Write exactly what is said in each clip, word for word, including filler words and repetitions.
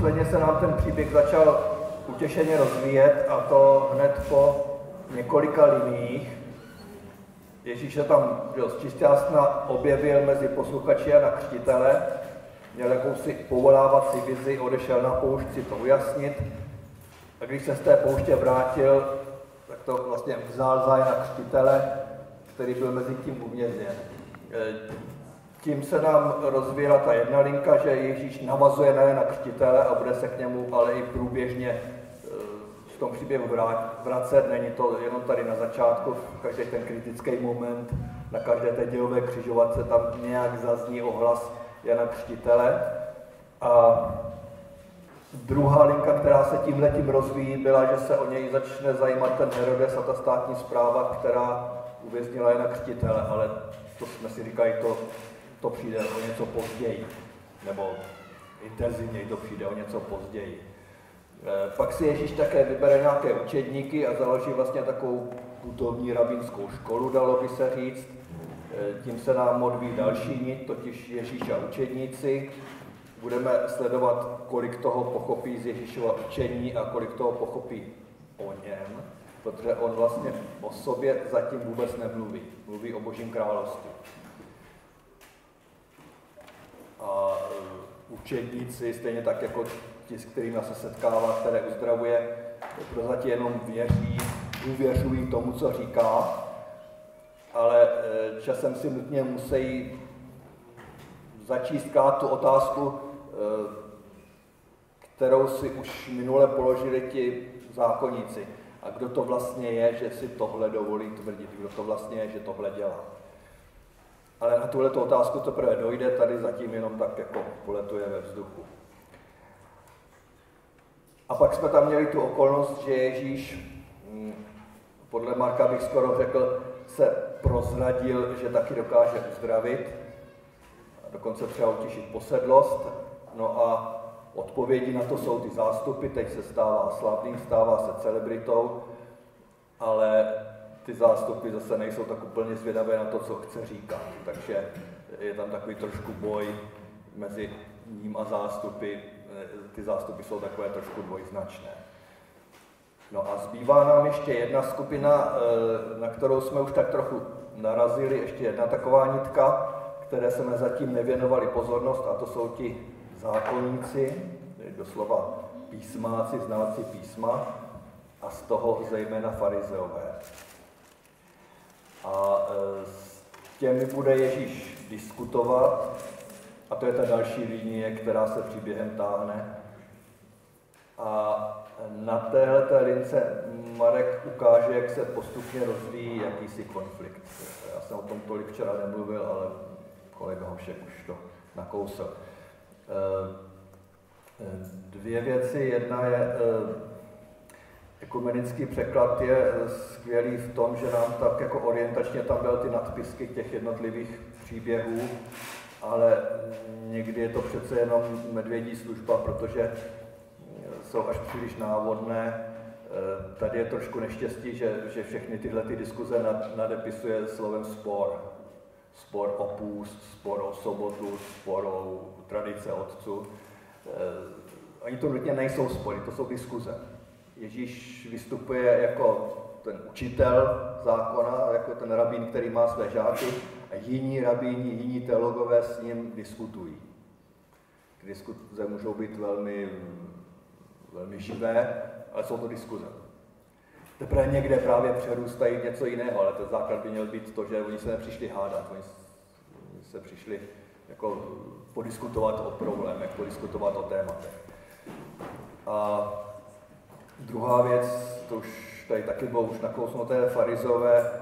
posledně se nám ten příběh začal utěšeně rozvíjet, a to hned po několika liniích. Ježíš se tam z čisťásna objevil mezi posluchači Jana Křtitele, měl jakousi povolávací vizi, odešel na poušť si to ujasnit, a když se z té pouště vrátil, tak to vlastně vzal za Jana Křtitele, který byl mezi tím uvězněn. Tím se nám rozvíjela ta jedna linka, že Ježíš navazuje na Jana Křtitele a bude se k němu ale i průběžně v tom příběhu vracet. Není to jenom tady na začátku, v každý ten kritický moment, na každé té dějové křižovatce tam nějak zazní ohlas Jana Křtitele. A druhá linka, která se tímhletím rozvíjí, byla, že se o něj začne zajímat ten Herodes a ta státní správa, která uvěznila Jana Křtitele, ale to jsme si říkali, to, to přijde o něco později, nebo intenzivněji to přijde o něco později. E, pak si Ježíš také vybere nějaké učedníky a založí vlastně takovou putovní rabínskou školu, dalo by se říct. E, tím se nám odvíjí další nit, totiž Ježíš a učedníci. Budeme sledovat, kolik toho pochopí z Ježíšova učení a kolik toho pochopí o něm, protože on vlastně o sobě zatím vůbec nemluví. Mluví o Božím království. A učedníci, stejně tak jako ti, s kterými se setkává, které uzdravuje, prozatím jenom věří, uvěřují tomu, co říká, ale časem si nutně musí začít klát tu otázku, kterou si už minule položili ti zákonníci. A kdo to vlastně je, že si tohle dovolí tvrdit? Kdo to vlastně je, že tohle dělá? Ale na tuhleto otázku teprve dojde, tady zatím jenom tak jako poletuje ve vzduchu. A pak jsme tam měli tu okolnost, že Ježíš, podle Marka bych skoro řekl, se prozradil, že taky dokáže uzdravit, a dokonce třeba utišit posedlost. No a odpovědi na to jsou ty zástupy, teď se stává slavným, stává se celebritou, ale ty zástupy zase nejsou tak úplně zvědavé na to, co chce říkat. Takže je tam takový trošku boj mezi ním a zástupy. Ty zástupy jsou takové trošku dvojznačné. No a zbývá nám ještě jedna skupina, na kterou jsme už tak trochu narazili, ještě jedna taková nitka, které jsme zatím nevěnovali pozornost, a to jsou ti zákonníci, doslova písmáci, znalci písma, a z toho zejména farizeové. A s těmi bude Ježíš diskutovat, a to je ta další linie, která se příběhem táhne. A na téhleté lince Marek ukáže, jak se postupně rozvíjí jakýsi konflikt. Já jsem o tom tolik včera nemluvil, ale kolega Hošek už to nakousl. Dvě věci. Jedna je, ekumenický překlad je skvělý v tom, že nám tak jako orientačně tam dal ty nadpisky těch jednotlivých příběhů, ale někdy je to přece jenom medvědí služba, protože jsou až příliš návodné. Tady je trošku neštěstí, že, že všechny tyhle ty diskuze nad, nadepisuje slovem spor. Spor o půst, spor o sobotu, spor o tradice otců. Oni to nutně nejsou spory, to jsou diskuze. Ježíš vystupuje jako ten učitel zákona, jako ten rabín, který má své žáky, a jiní rabíni, jiní teologové s ním diskutují. Ty diskuze můžou být velmi, velmi živé, ale jsou to diskuze. Teprve někde právě přerůstají něco jiného, ale ten základ by měl být to, že oni se nepřišli hádat, oni se přišli jako podiskutovat o problémech, podiskutovat o tématech. A druhá věc, to už tady taky bylo už nakousnuté, farizové e,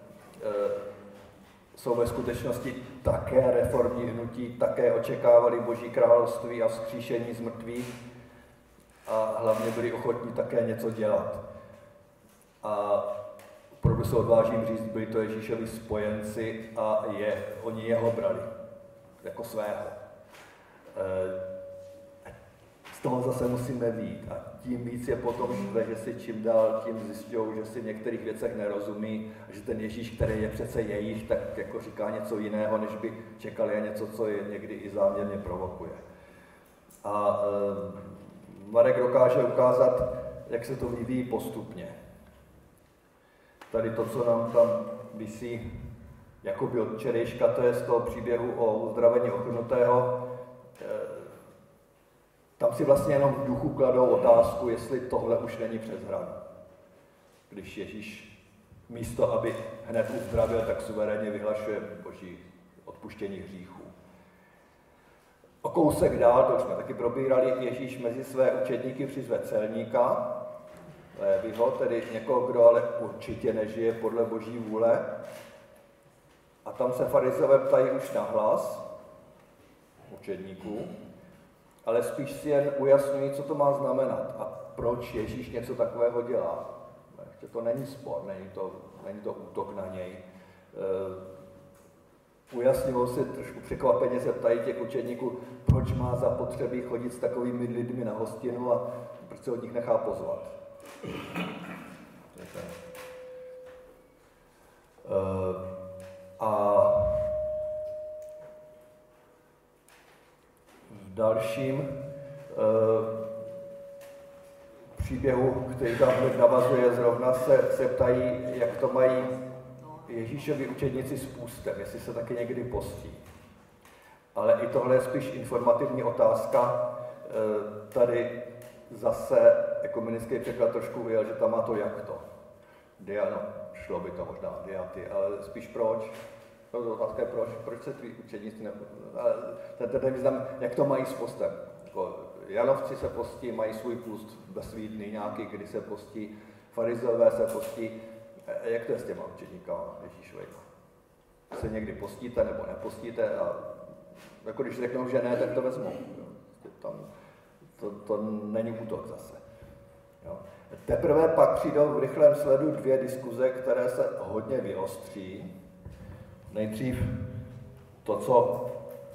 jsou ve skutečnosti také reformní hnutí, také očekávali Boží království a vzkříšení z mrtvých a hlavně byli ochotní také něco dělat. A opravdu se odvážím říct, byli to Ježíšovi spojenci a je, oni jeho brali jako svého. E, z toho zase musíme vyjít. A tím víc je potom šle, že si čím dál tím zjišťují, že si v některých věcech nerozumí, a že ten Ježíš, který je přece jejich, tak jako říká něco jiného, než by čekali, a něco, co je někdy i záměrně provokuje. A Marek dokáže ukázat, jak se to vyvíjí postupně. Tady to, co nám tam visí jakoby od včerejška, to je z toho příběhu o uzdravení ochrnutého. Tam si vlastně jenom v duchu kladou otázku, jestli tohle už není přes hranu. Když Ježíš místo, aby hned uzdravil, tak suverénně vyhlašuje boží odpuštění hříchů. O kousek dál, to už jsme taky probírali, Ježíš mezi své učedníky přizve celníka, Léviho, tedy někoho, kdo ale určitě nežije podle boží vůle. A tam se farizové ptají už nahlas učedníků, ale spíš si jen ujasňují, co to má znamenat a proč Ježíš něco takového dělá. Ještě to není spor, není to, není to útok na něj. E, ujasňují si trošku překvapeně, se ptají těch učedníků, proč má zapotřebí chodit s takovými lidmi na hostinu a proč se od nich nechá pozvat. E, a v dalším e, příběhu, který tam navazuje zrovna, se, se ptají, jak to mají Ježíšovi učedníci s půstem, jestli se taky někdy postí. Ale i tohle je spíš informativní otázka. E, tady zase ekumenický překlad trošku vyjel, že tam má to jak to. Dia, no, šlo by to možná diaty, ale spíš proč. No, otázka je proč, proč se tví učedníci ne... Ten, ten význam, jak to mají s postem. Jako, Janovci se postí, mají svůj půst bez svý dny nějaký, kdy se postí, farizové se postí. Jak to je s těma učedníkama Ježíšovejma? Se někdy postíte nebo nepostíte a jako když řeknou, že ne, tak to vezmou. Tam, to, to není útok zase. Jo. Teprve pak přijdou v rychlém sledu dvě diskuze, které se hodně vyostří. Nejdřív to, co,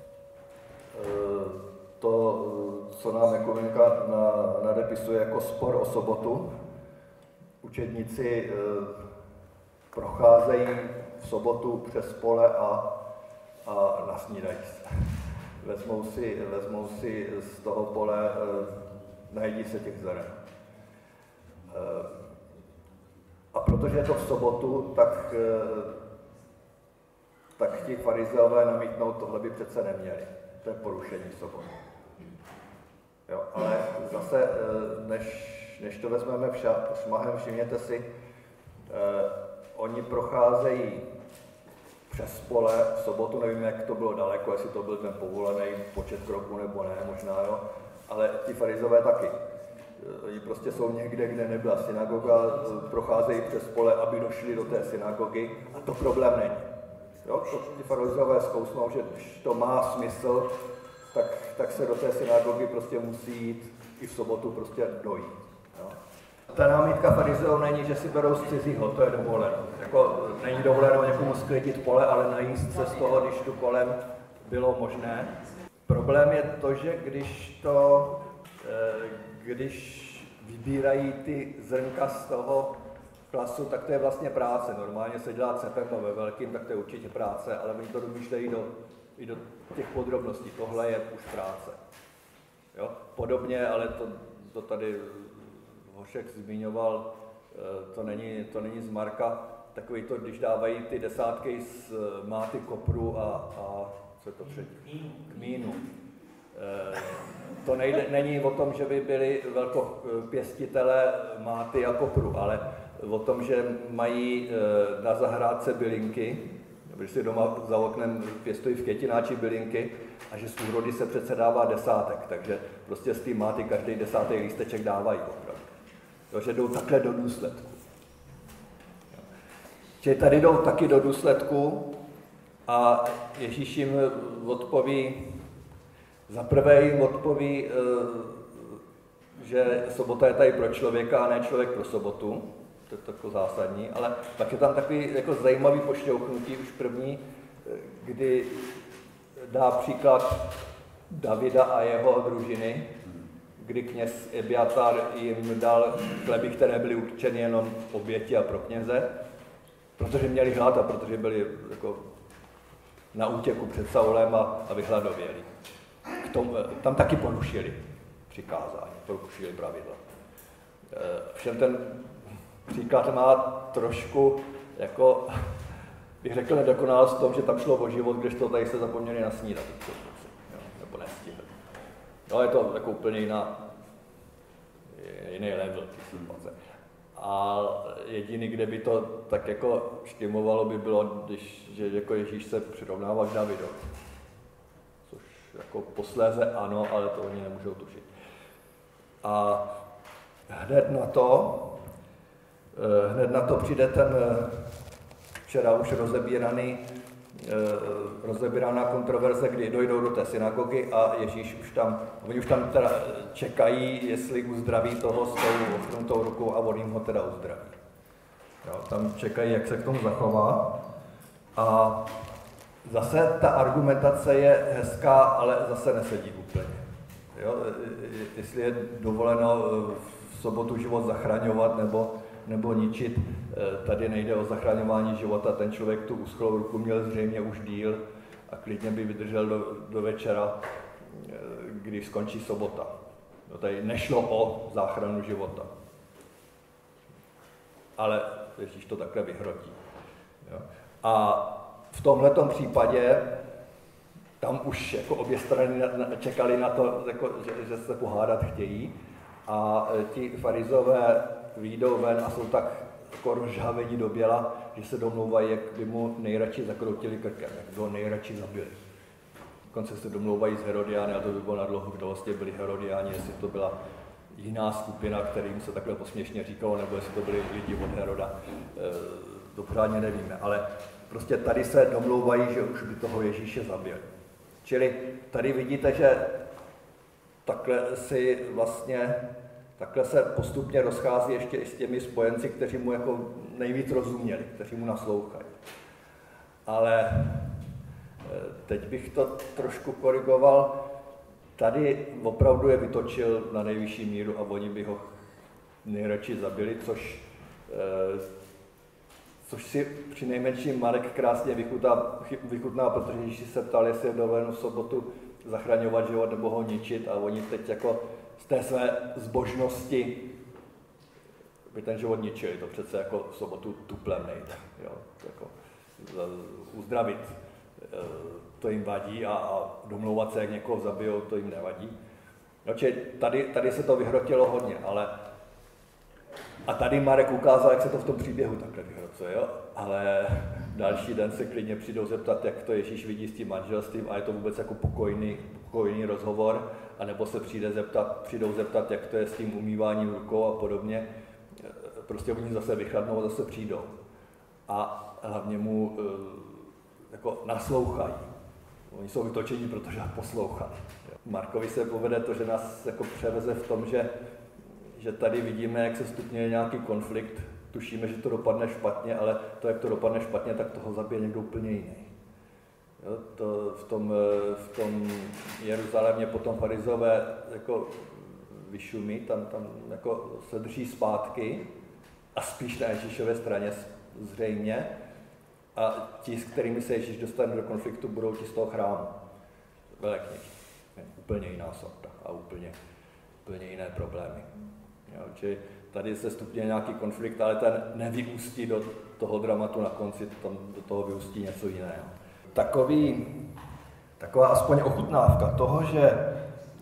to, co nám ekumenika nadepisuje jako spor o sobotu. Učedníci procházejí v sobotu přes pole a, a nasnídají se. Vezmou si, vezmou si z toho pole, najedí se těch zeren. A protože je to v sobotu, tak, tak ti farizeové namítnou, tohle by přece neměli. To je porušení soboty. Jo, ale zase, než, než to vezmeme šmahem, všimněte si, eh, oni procházejí přes pole v sobotu, nevím, jak to bylo daleko, jestli to byl ten povolený počet kroků nebo ne, možná, jo, ale ti farizové taky. Oni prostě jsou někde, kde nebyla synagoga, procházejí přes pole, aby došli do té synagogy a to problém není. Jo, to ti farizové zkousnou, že když to má smysl, tak, tak se do té synagogy prostě musí jít i v sobotu prostě dojít. Jo. Ta námitka farizeů není, že si berou z cizího, to je dovoleno. Jako, není dovoleno někomu sklidit pole, ale najíst se z toho, když tu kolem bylo možné. Problém je to, že když to, když vybírají ty zrnka z toho klasu, tak to je vlastně práce. Normálně se dělá cepem a ve velkým, tak to je určitě práce, ale oni to domýšlejí do, i do těch podrobností. Tohle je už práce. Jo? Podobně, ale to, to tady Hošek zmiňoval, to není, to není z Marka, takový to, když dávají ty desátky z máty kopru a, a co je to třetí? Kmínu. To nejde, není o tom, že by byli velkopěstitelé máty a kopru, ale o tom, že mají na zahrádce bylinky, když si doma za oknem pěstují v květináči bylinky a že z úrody se přece dává desátek, takže prostě z té máty každý desátý lísteček dávají opravdu. Jo, že jdou takhle do důsledku. Čili tady jdou taky do důsledku a Ježíš jim odpoví, za prvé jim odpoví, že sobota je tady pro člověka a ne člověk pro sobotu. To je tako zásadní, ale pak je tam takový jako zajímavý pošťouchnutí už první, kdy dá příklad Davida a jeho družiny, kdy kněz Ebiatar jim dal chleby, které byly určeny jenom oběti a pro kněze, protože měli hlad a protože byli jako na útěku před Saulem a, a vyhladověli. K tomu, tam taky porušili. přikázání, porušili pravidla. Všem ten příklad má trošku, jako, bych řekl, nedokonalost v tom, že tam šlo o život, když to tady se zapomněli nasnídat, nebo nestihli. No, je to jako úplně jiná, jiný level ty situace. A jediný, kde by to tak jako štimovalo, by bylo, když že jako Ježíš se přirovnává k Davidovi. Což jako posléze ano, ale to oni nemůžou tušit. A hned na to, hned na to přijde ten včera už rozebíraný, rozebíraná kontroverze, kdy dojdou do té synagogy a Ježíš už tam, oni už tam teda čekají, jestli uzdraví toho s tou ochrnutou rukou a on jim ho teda uzdraví. Jo, tam čekají, jak se k tomu zachová. A zase ta argumentace je hezká, ale zase nesedí úplně. Jo, jestli je dovoleno v sobotu život zachraňovat nebo, nebo ničit, tady nejde o zachraňování života, ten člověk tu uschlou ruku měl zřejmě už díl a klidně by vydržel do, do večera, když skončí sobota. No, tady nešlo o záchranu života. Ale Ježíš to takhle vyhrotí. Jo. A v tomhletom případě tam už jako obě strany čekali na to, jako, že, že se pohádat chtějí a ti farizové vyjdou ven a jsou tak jako rozžhavení do běla, že se domlouvají, jak by mu nejradši zakroutili krkem, jak by ho nejradši zabili. Dokonce se domlouvají s Herodiány, a to by bylo na dlouho, kdo vlastně byli Herodiáni, jestli to byla jiná skupina, kterým se takhle posměšně říkalo, nebo jestli to byli lidi od Heroda, to pořádně nevíme. Ale prostě tady se domlouvají, že už by toho Ježíše zabili. Čili tady vidíte, že takhle si vlastně, takhle se postupně rozchází ještě i s těmi spojenci, kteří mu jako nejvíc rozuměli, kteří mu naslouchají. Ale teď bych to trošku korigoval. Tady opravdu je vytočil na nejvyšší míru a oni by ho nejradši zabili, což, což si při nejmenším Marek krásně vychutná, vychutná, protože Ježíš se ptal, jestli je dovoleno v sobotu zachraňovat život nebo ho ničit a oni teď jako z té své zbožnosti by ten život ničili. To přece jako v sobotu tuplem nejde. Jo? Jako uzdravit to jim vadí a, a domlouvat se, jak někoho zabijou, to jim nevadí. No, tady, tady se to vyhrotilo hodně, ale a tady Marek ukázal, jak se to v tom příběhu takhle vyhrocuje, jo? Ale další den se klidně přijdou zeptat, jak to Ježíš vidí s tím manželstvím a je to vůbec jako pokojný, pokojný rozhovor, anebo se přijde zeptat, přijdou zeptat, jak to je s tím umýváním rukou a podobně. Prostě oni zase vychladnou a zase přijdou. A hlavně mu jako naslouchají. Oni jsou vytočení, protože poslouchají. Markovi se povede to, že nás jako převeze v tom, že, že tady vidíme, jak se stupňuje nějaký konflikt. Tušíme, že to dopadne špatně, ale to, jak to dopadne špatně, tak toho zabije někdo úplně jiný. Jo, to v tom, v tom Jeruzalémě potom farizové jako vyšumí, tam, tam jako se drží zpátky a spíš na Ježíšové straně zřejmě. A ti, s kterými se Ježíš dostane do konfliktu, budou ti z toho chrámu. Velekněží. Úplně jiná sorta a úplně, úplně jiné problémy. Jo, čili tady se stupňuje nějaký konflikt, ale ten nevyústí do toho dramatu na konci, tam do toho vyústí něco jiného. Takový, taková aspoň ochutnávka toho, že,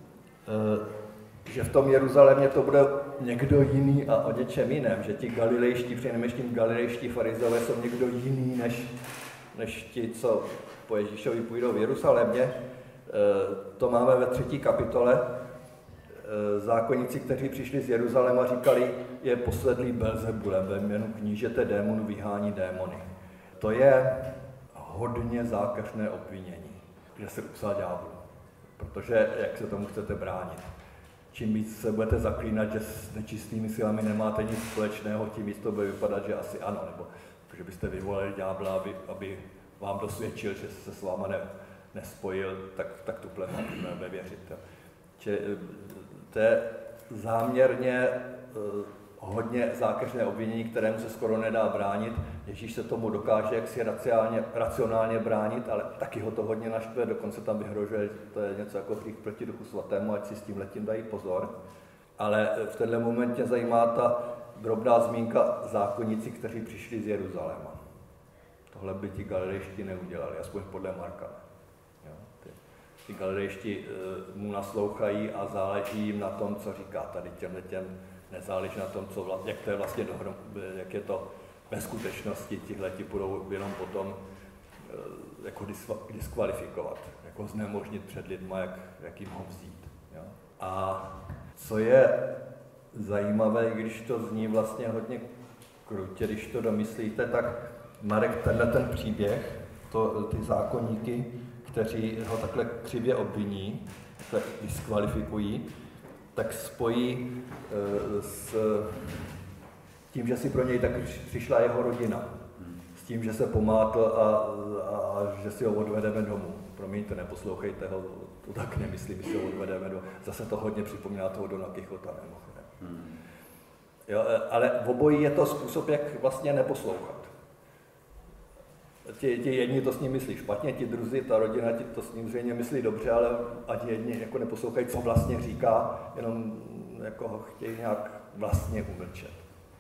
že v tom Jeruzalémě to bude někdo jiný a o něčem jiném, že ti galilejští, přinejmenším galilejští farizové jsou někdo jiný, než, než ti, co po Ježíšovi půjdou v Jeruzalémě. To máme ve třetí kapitole. Zákonníci, kteří přišli z Jeruzaléma, říkali, je posledlý Belzebulem, ve jménu knížete démonů vyhání démony. To je hodně zákeřné obvinění, že se upsal ďáblu, protože jak se tomu chcete bránit. Čím víc se budete zaklínat, že s nečistými silami nemáte nic společného, tím víc to bude vypadat, že asi ano, nebo že byste vyvolali ďábla, aby, aby vám dosvědčil, že se s váma ne, nespojil, tak, tak tuhle nevěřit. Čiže to je záměrně hodně zákeřné obvinění, kterému se skoro nedá bránit. Ježíš se tomu dokáže jaksi racionálně, racionálně bránit, ale taky ho to hodně naštve, dokonce tam vyhrožuje, že to je něco jako hřích proti Duchu Svatému, ať si s tím letím dají pozor. Ale v tenhle momentě zajímá ta drobná zmínka zákonníci, kteří přišli z Jeruzaléma. Tohle by ti galilejští neudělali, aspoň podle Marka. Jo, ty, ty galilejští e, mu naslouchají a záleží jim na tom, co říká tady těmhle těm, nezáleží na tom, co vlast, jak to je vlastně dohrom, jak je to ve skutečnosti, tihleti budou jenom potom e, jako diskvalifikovat, jako znemožnit před lidma, jak, jak jim ho vzít. Jo. A co je zajímavé, když to zní vlastně hodně krutě, když to domyslíte, tak Marek tenhle ten příběh, to, ty zákonníky, kteří ho takhle křivě obviní, takhle diskvalifikují, tak spojí e, s tím, že si pro něj tak přišla jeho rodina. S tím, že se pomátl a, a, a že si ho odvedeme domů. Promiňte, neposlouchejte ho, to tak nemyslím, že si ho odvedeme domů. Zase to hodně připomíná toho Dona Kichota, mimochodem. Hmm. Jo, ale v obojí je to způsob, jak vlastně neposlouchat. Ti, ti jedni to s ním myslí špatně, ti druzí, ta rodina ti to s ním zřejmě myslí dobře, ale ať jedni jako neposlouchají, co vlastně říká, jenom jako ho chtějí nějak vlastně umlčet.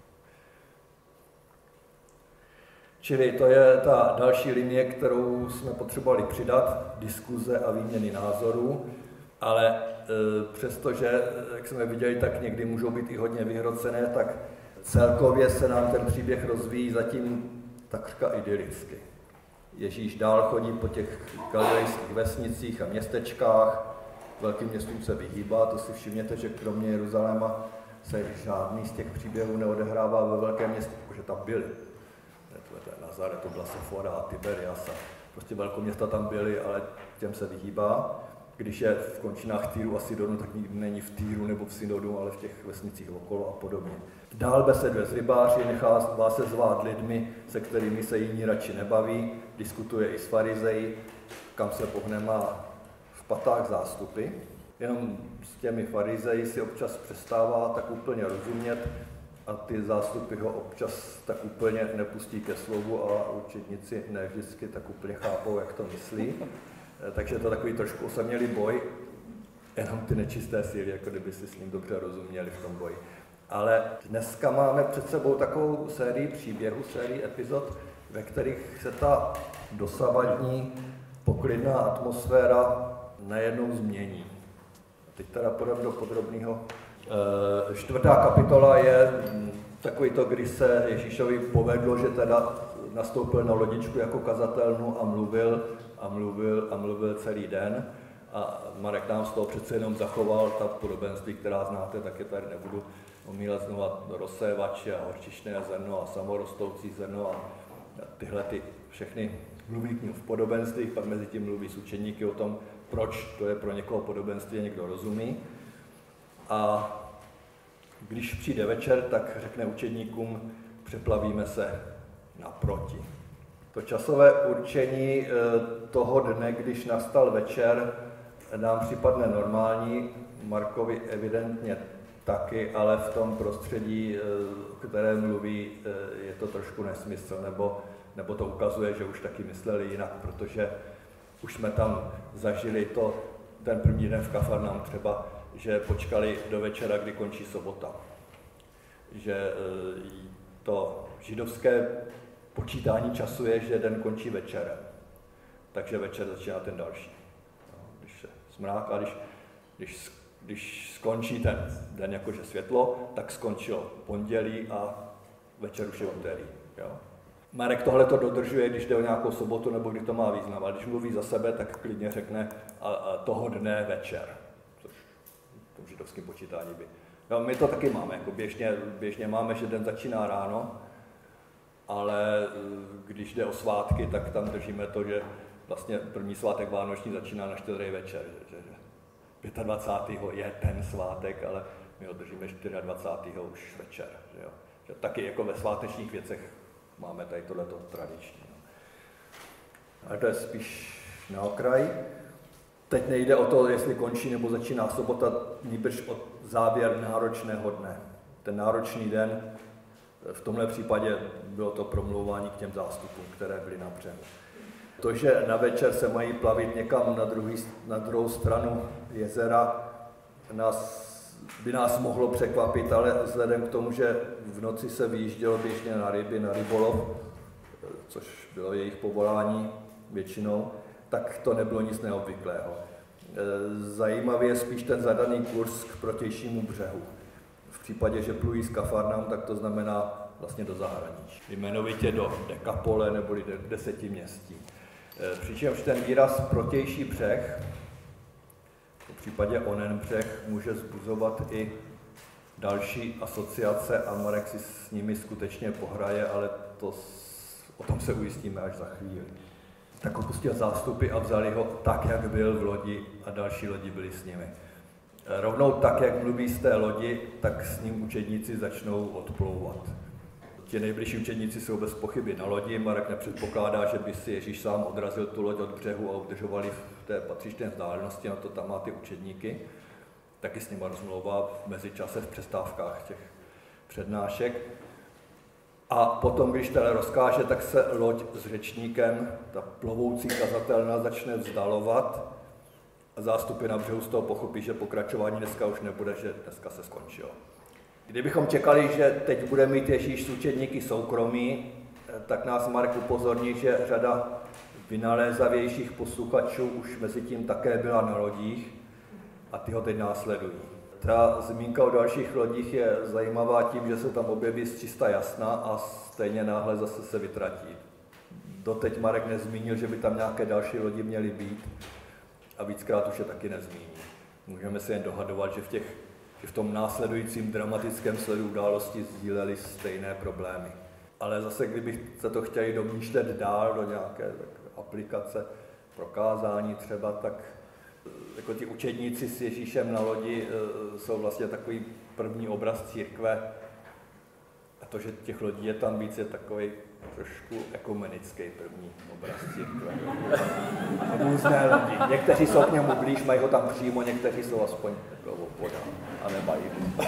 Čili to je ta další linie, kterou jsme potřebovali přidat, diskuze a výměny názorů, ale e, přestože, jak jsme viděli, tak někdy můžou být i hodně vyhrocené, tak celkově se nám ten příběh rozvíjí zatím takřka idylicky. Ježíš dál chodí po těch galilejských vesnicích a městečkách, velkým městům se vyhýbá, to si všimněte, že kromě Jeruzaléma se žádný z těch příběhů neodehrává ve velkém městě, protože tam byly. Nazaret, to byla Sefora, Tiberias, prostě velkoměsta tam byly, ale těm se vyhýbá. Když je v končinách Týru a Sidonu, tak nikdy není v Týru nebo v Sidonu, ale v těch vesnicích okolo a podobně. Dál beseduje s rybáři, nechává se zvát lidmi, se kterými se jiní radši nebaví, diskutuje i s farizeji, kam se pohne má v patách zástupy. Jenom s těmi farizeji si občas přestává tak úplně rozumět a ty zástupy ho občas tak úplně nepustí ke slovu a učedníci ne vždycky tak úplně chápou, jak to myslí. Takže je to takový trošku osamělý boj, jenom ty nečisté síly, jako kdyby si s ním dobře rozuměli v tom boji. Ale dneska máme před sebou takovou sérii příběhů, sérii epizod, ve kterých se ta dosavadní poklidná atmosféra najednou změní. Teď teda půjdeme do podrobného. Čtvrtá kapitola je takový to, kdy se Ježíšovi povedlo, že teda nastoupil na lodičku jako kazatelnu a mluvil a mluvil a mluvil celý den. A Marek nám z toho přece jenom zachoval ta podobenství, která znáte, tak je tady nebudu omílat znova rozsévače a horčičné zrno a samorostoucí zrno a tyhle ty všechny mluví k ním v podobenstvích, pak mezi tím mluví s učeníky o tom, proč to je pro někoho podobenství, někdo rozumí. A když přijde večer, tak řekne učedníkům, přeplavíme se naproti. To časové určení toho dne, když nastal večer, nám připadne normální, Markovi evidentně taky, ale v tom prostředí, o kterém mluví, je to trošku nesmysl, nebo, nebo to ukazuje, že už taky mysleli jinak, protože už jsme tam zažili to ten první den v Kafarnaum třeba, že počkali do večera, kdy končí sobota. Že to židovské počítání času je, že den končí večerem. Takže večer začíná ten další. Když se smrák a když, když, když skončí ten den jakože světlo, tak skončilo pondělí a večer už je úterý. Jo? Marek tohle to dodržuje, když jde o nějakou sobotu nebo kdy to má význam. A když mluví za sebe, tak klidně řekne a, a toho dne večer. Což v tom židovském počítání by. No, my to taky máme, jako běžně, běžně máme, že den začíná ráno, ale když jde o svátky, tak tam držíme to, že vlastně první svátek vánoční začíná na štědrý večer, že, že dvacátého pátého je ten svátek, ale my ho držíme dvacátého čtvrtého už večer. Že jo. Že taky jako ve svátečních věcech máme tady tohleto tradiční. Ale to je spíš na okraj. Teď nejde o to, jestli končí nebo začíná sobota, nýbrž o závěr náročného dne. ten náročný den, v tomhle případě bylo to promlouvání k těm zástupům, které byly na břehu. To, že na večer se mají plavit někam na, druhý, na druhou stranu jezera, nás, by nás mohlo překvapit, ale vzhledem k tomu, že v noci se vyjíždělo běžně na ryby, na rybolov, což bylo jejich povolání většinou, tak to nebylo nic neobvyklého. Zajímavý je spíš ten zadaný kurz k protějšímu břehu. V případě, že plují z Kafarnaum, tak to znamená vlastně do zahraničí. Jmenovitě do Dekapole neboli do deseti městí. Přičemž ten výraz protější břeh, v případě onen břeh, může vzbuzovat i další asociace a Marek si s nimi skutečně pohraje, ale to, o tom se ujistíme až za chvíli. Tak opustil zástupy a vzali ho tak, jak byl v lodi a další lodi byli s nimi. Rovnou tak, jak mluví z té lodi, tak s ním učedníci začnou odplouvat. Ti nejbližší učedníci jsou bez pochyby na lodi. Marek nepředpokládá, že by si Ježíš sám odrazil tu loď od břehu a udržovali v té patřičné vzdálenosti, na to tam má ty učedníky. Taky s nimi rozmlouvá v mezičase v přestávkách těch přednášek. A potom, když teda rozkáže, tak se loď s řečníkem, ta plovoucí kazatelna, začne vzdalovat a zástupy na břehu z toho pochopí, že pokračování dneska už nebude, že dneska se skončilo. Kdybychom čekali, že teď bude mít Ježíš s učedníky soukromí, tak nás Marek upozorní, že řada vynalézavějších posluchačů už mezi tím také byla na lodích a ty ho teď následují. Ta zmínka o dalších lodích je zajímavá tím, že se tam objeví z čista jasna a stejně náhle zase se vytratí. Doteď Marek nezmínil, že by tam nějaké další lodi měly být a víckrát už je taky nezmíní. Můžeme si jen dohadovat, že v, těch, že v tom následujícím dramatickém sledu události sdíleli stejné problémy. Ale zase, kdybych se to chtěli domýšlet dál do nějaké aplikace, prokázání třeba, tak jako ti učedníci s Ježíšem na lodi jsou vlastně takový první obraz církve. A to, že těch lodí je tam víc, je takový trošku ekumenický první obraz církve. Různé lodi. Někteří jsou k němu blíž, mají ho tam přímo, někteří jsou aspoň takovou podál a nemají.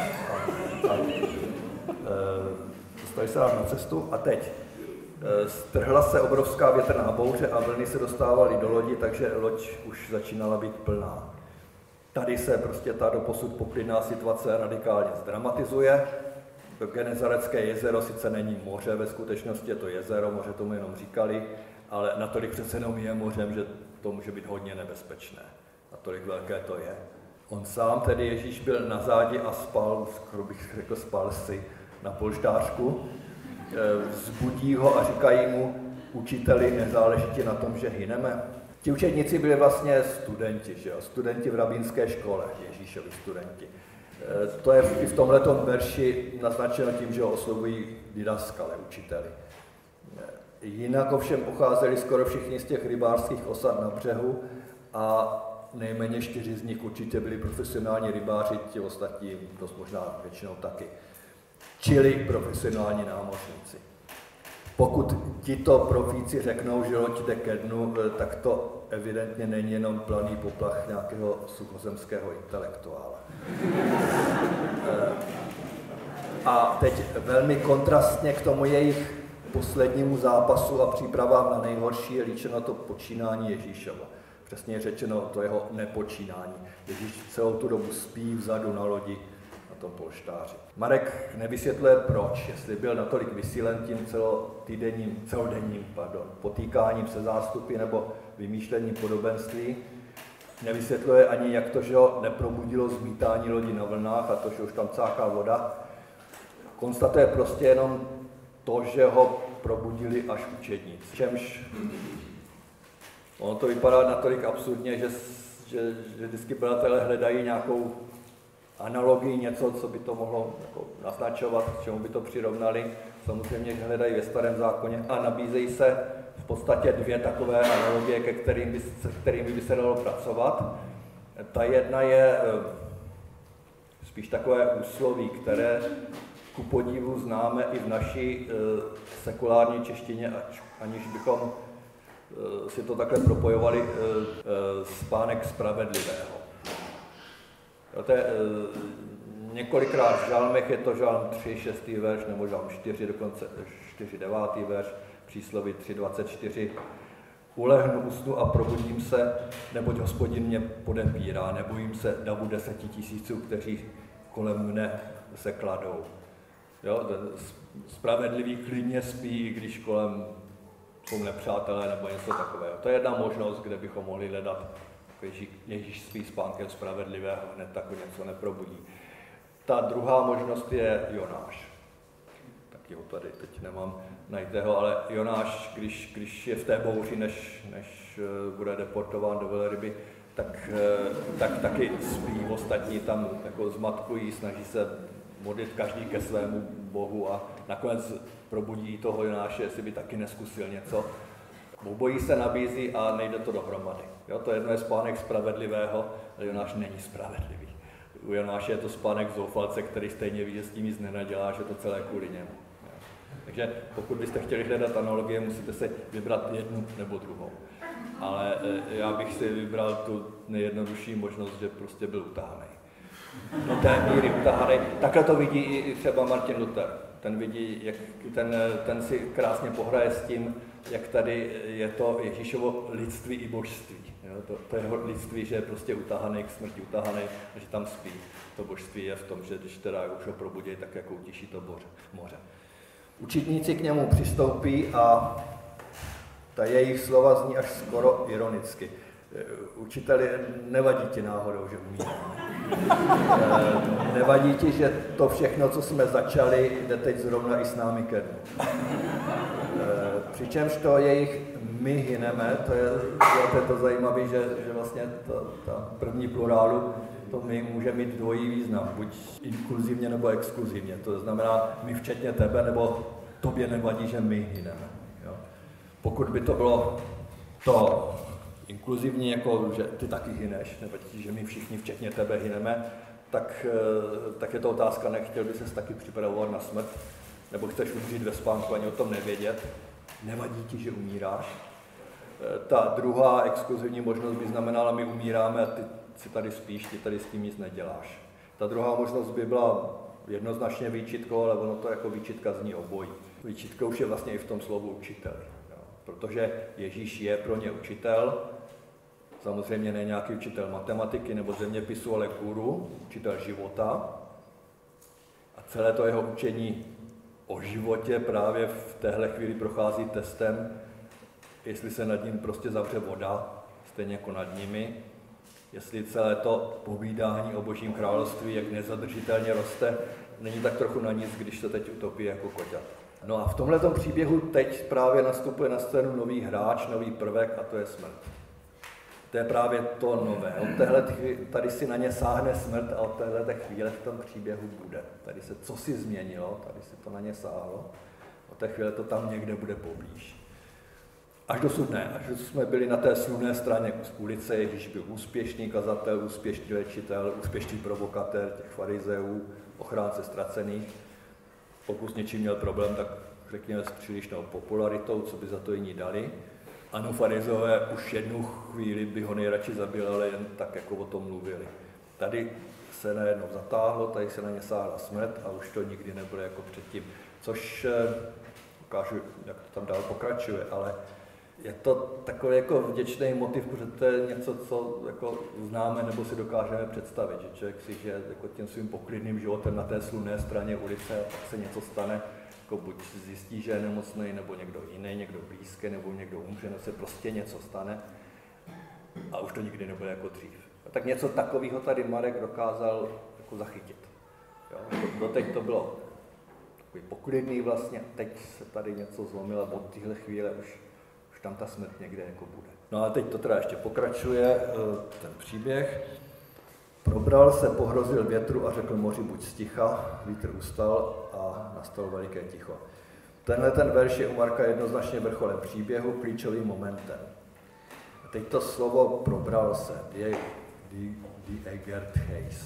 Dostali se nám na cestu a teď. Strhla se obrovská větrná bouře a vlny se dostávaly do lodi, takže loď už začínala být plná. Tady se prostě ta doposud poklidná situace radikálně zdramatizuje. Genezarecké jezero sice není moře, ve skutečnosti je to jezero, moře tomu jenom říkali, ale natolik přece jenom je mořem, že to může být hodně nebezpečné. Natolik velké to je. On sám, tedy Ježíš, byl na zádi a spal, skoro bych řekl, spal si na polštářku. Vzbudí ho a říkají mu, učiteli, nezáleží ti na tom, že hyneme. Ti učedníci byli vlastně studenti, že jo? Studenti v rabínské škole, Ježíšovi studenti. To je i v tomhletom verši naznačeno tím, že ho oslovují didaskale, učiteli. Jinak ovšem pocházeli skoro všichni z těch rybářských osad na břehu a nejméně čtyři z nich určitě byli profesionální rybáři, ti ostatní dost možná většinou taky. Čili profesionální námořníci. Pokud tito profíci řeknou, že loď jde ke dnu, tak to evidentně není jenom planý poplach nějakého suchozemského intelektuála. A teď velmi kontrastně k tomu jejich poslednímu zápasu a přípravám na nejhorší je líčeno to počínání Ježíšova. Přesně je řečeno to jeho nepočínání. Ježíš celou tu dobu spí vzadu na lodi na tom polštáři. Marek nevysvětluje proč, jestli byl natolik vysílen tím celotýdenním, celodenním pardon, potýkáním se zástupy nebo vymýšlením podobenství. Nevysvětluje ani, jak to, že ho neprobudilo zmítání lodi na vlnách a to, že už tam cáká voda. Konstatuje prostě jenom to, že ho probudili až učedníci. Čemž ono to vypadá natolik absurdně, že, že, že vždycky badatelé hledají nějakou analogii, něco, co by to mohlo jako naznačovat, k čemu by to přirovnali. Samozřejmě hledají ve Starém zákoně a nabízejí se v podstatě dvě takové analogie, ke kterým by, se kterými by se dalo pracovat. Ta jedna je spíš takové úsloví, které ku podivu známe i v naší sekulární češtině, aniž bychom si to takhle propojovali, spánek spravedlivého. To je několikrát v žalmech, je to žalm tři, šestý verš, nebo žalm čtyři, dokonce čtyři, devátý verš, přísloví tři, dvacet čtyři. Ulehnu, usnu a probudím se, neboť Hospodin mě podepírá, nebojím se davu deseti tisíců, kteří kolem mne se kladou. Jo, spravedlivý klidně spí, když kolem jsou nepřátelé nebo něco takového. To je jedna možnost, kde bychom mohli hledat, když Ježíš spí spánkem spravedlivého, hned tak něco neprobudí. Ta druhá možnost je Jonáš. Taky ho tady teď nemám najítého, ale Jonáš, když, když je v té bouři, než, než bude deportován do velryby, tak, tak taky spí. Ostatní tam jako zmatkují, snaží se modlit každý ke svému bohu a nakonec probudí toho Jonáše, jestli by taky neskusil něco. Obojí se nabízí a nejde to dohromady. Jo, to jedno je spánek spravedlivého, ale Jonáš není spravedlivý. U Jonáše je to spánek zoufalce, který stejně ví, že s tím nic nenadělá, že to celé kvůli němu. Jo. Takže pokud byste chtěli hledat analogie, musíte si vybrat jednu nebo druhou. Ale já bych si vybral tu nejjednodušší možnost, že prostě byl utahaný. Do té míry utahaný. Takhle to vidí i třeba Martin Luther. Ten vidí, jak ten, ten si krásně pohraje s tím, jak tady je to Ježíšovo lidství i božství. Jo? To, to jeho lidství, že je prostě utahaný, k smrti utahaný, a že tam spí. To božství je v tom, že když teda už ho probudí, tak jako utiší to moře. Učitníci k němu přistoupí a ta jejich slova zní až skoro ironicky. Učiteli, nevadí ti náhodou, že umíráme. Nevadí ti, že to všechno, co jsme začali, jde teď zrovna i s námi ke dnu. Přičemž to jejich my hyneme, to je, to, je to zajímavé, že, že vlastně to, ta první plurálu, to my může mít dvojí význam, buď inkluzivně nebo exkluzivně. To znamená my včetně tebe, nebo tobě nevadí, že my hyneme. Jo? Pokud by to bylo to inkluzivní, jako že ty taky hyneš, nebo že my všichni včetně tebe hyneme, tak, tak je to otázka, nechtěl by ses taky připravovat na smrt, nebo chceš umřít ve spánku ani o tom nevědět, nevadí ti, že umíráš. Ta druhá exkluzivní možnost by znamenala, my umíráme a ty si tady spíš, ty tady s tím nic neděláš. Ta druhá možnost by byla jednoznačně výčitkou, ale ono to jako výčitka zní obojí. Výčitka už je vlastně i v tom slovu učitel, jo. Protože Ježíš je pro ně učitel, samozřejmě ne nějaký učitel matematiky nebo zeměpisu, ale guru, učitel života. A celé to jeho učení o životě právě v téhle chvíli prochází testem, jestli se nad ním prostě zavře voda, stejně jako nad nimi, jestli celé to povídání o Božím království, jak nezadržitelně roste, není tak trochu na nic, když se teď utopí jako koťat. No a v tomhletom příběhu teď právě nastupuje na scénu nový hráč, nový prvek a to je smrt. To je právě to nové. Od téhle chvíli, tady si na ně sáhne smrt a od téhle chvíle v tom příběhu bude. Tady se co si změnilo, tady se to na ně sáhlo, od té chvíle to tam někde bude poblíž. Až dosud ne, až dosud jsme byli na té slunné straně z ulice, Ježíš byl úspěšný kazatel, úspěšný léčitel, úspěšný provokatér těch farizeů, ochránce ztracených. Pokud s něčím měl problém, tak řekněme s přílišnou popularitou, co by za to jiní dali. Ano, farizeové už jednu chvíli by ho nejradši zabili, ale jen tak, jako o tom mluvili. Tady se najednou zatáhlo, tady se na ně sáhla smrt a už to nikdy nebude jako předtím. Což ukážu, jak to tam dál pokračuje, ale je to takový jako vděčný motiv, protože to je něco, co jako známe nebo si dokážeme představit, že člověk si žije jako tím svým poklidným životem na té slunné straně ulice a pak se něco stane, jako buď zjistí, že je nemocný, nebo někdo jiný, někdo blízký, nebo někdo umře, nebo se prostě něco stane a už to nikdy nebude jako dřív. A tak něco takového tady Marek dokázal jako zachytit. Jo? Doteď to bylo takový poklidný vlastně, teď se tady něco zlomilo, od téhle chvíle už tam ta smrt někde jako bude. No a teď to teda ještě pokračuje, ten příběh. Probral se, pohrozil větru a řekl moři buď sticha, vítr ustal a nastalo veliké ticho. Tenhle ten verš je u Marka jednoznačně vrcholem příběhu, klíčovým momentem. A teď to slovo probral se, je die Egertheis.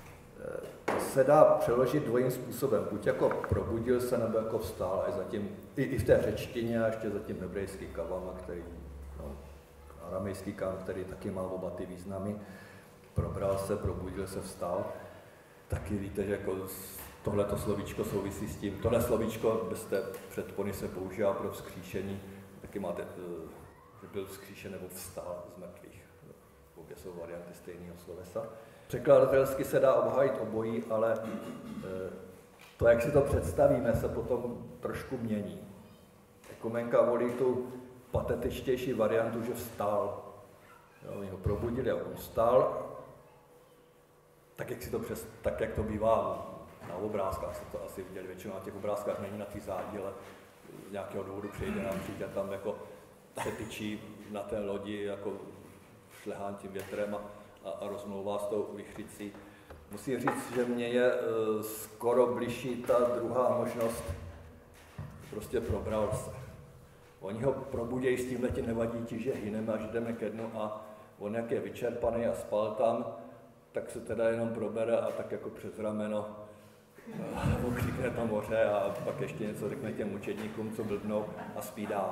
To se dá přeložit dvojím způsobem, buď jako probudil se, nebo jako vstál, a zatím, i, i v té řečtině, a ještě zatím hebrejský kavama, který, no, aramejský kam, který taky má oba ty významy, probral se, probudil se, vstál. taky víte, že jako tohleto slovíčko souvisí s tím. Tohle slovíčko bez té předpony se používá pro vzkříšení. Taky máte, že byl vzkříšen nebo vstal z mrtvých. Obě jsou varianty stejného slovesa. Překladatelsky se dá obhájit obojí, ale to, jak si to představíme, se potom trošku mění. Ekumenka volí tu patetičtější variantu, že vstal. Jo, oni ho probudili a on vstal. Tak jak, si to přes, tak, jak to bývá na obrázkách, jste to asi viděli, většinou na těch obrázkách není na té zádi, ale z nějakého důvodu přijde nám přijde tam jako se tyčí na té lodi jako šlehán tím větrem a, a, a rozmlouvá s tou vichřicí. Musím říct, že mně je e, skoro bližší ta druhá možnost, prostě probral se. Oni ho probudějí s tímhletím, nevadí ti, že hyneme, až jdeme ke dnu a on jak je vyčerpaný a spal tam, tak se teda jenom probere a tak jako přes rameno okřikne to moře a pak ještě něco řekne těm mučedníkům, co blbnou a spí dál.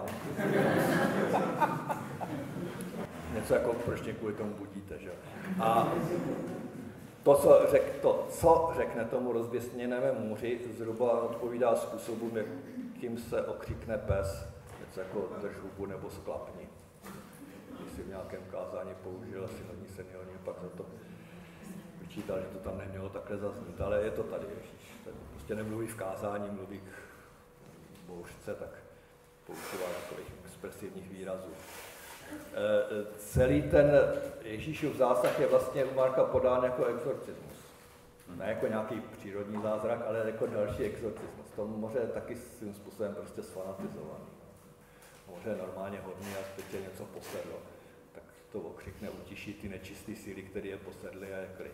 Něco jako, proč mě kvůli tomu budíte, že? A to, co, řek, to, co řekne tomu rozběsněnému muži, zhruba odpovídá způsobu, jakým se okřikne pes, něco jako drž hubu nebo sklapni. Když si v nějakém kázání použil asi hodní seniorní, pak za to vyčítal, že to tam nemělo takhle zaznít, ale je to tady, Ježíš. Prostě nemluví v kázání, mluví k bouřce, tak používá takových expresivních výrazů. E, celý ten Ježíšův zásah je vlastně u Marka podán jako exorcismus. Ne jako nějaký přírodní zázrak, ale jako další exorcismus. To moře je taky svým způsobem prostě sfanatizovaný. Moře je normálně hodný a zpětě něco posedlo. Tak to okřikne, utiší ty nečisté síly, které je posedly a je klid.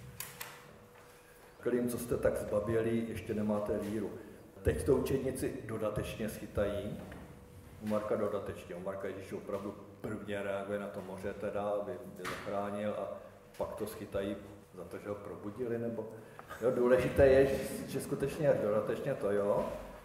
Klím, co jste tak zbabělí, ještě nemáte víru. Teď to učedníci dodatečně schytají. U Marka dodatečně. U Marka Ježíš opravdu prvně reaguje na to moře, teda, aby je zachránil a pak to schytají za to, že ho probudili. Nebo... Jo, důležité je, že skutečně dodatečně to jo,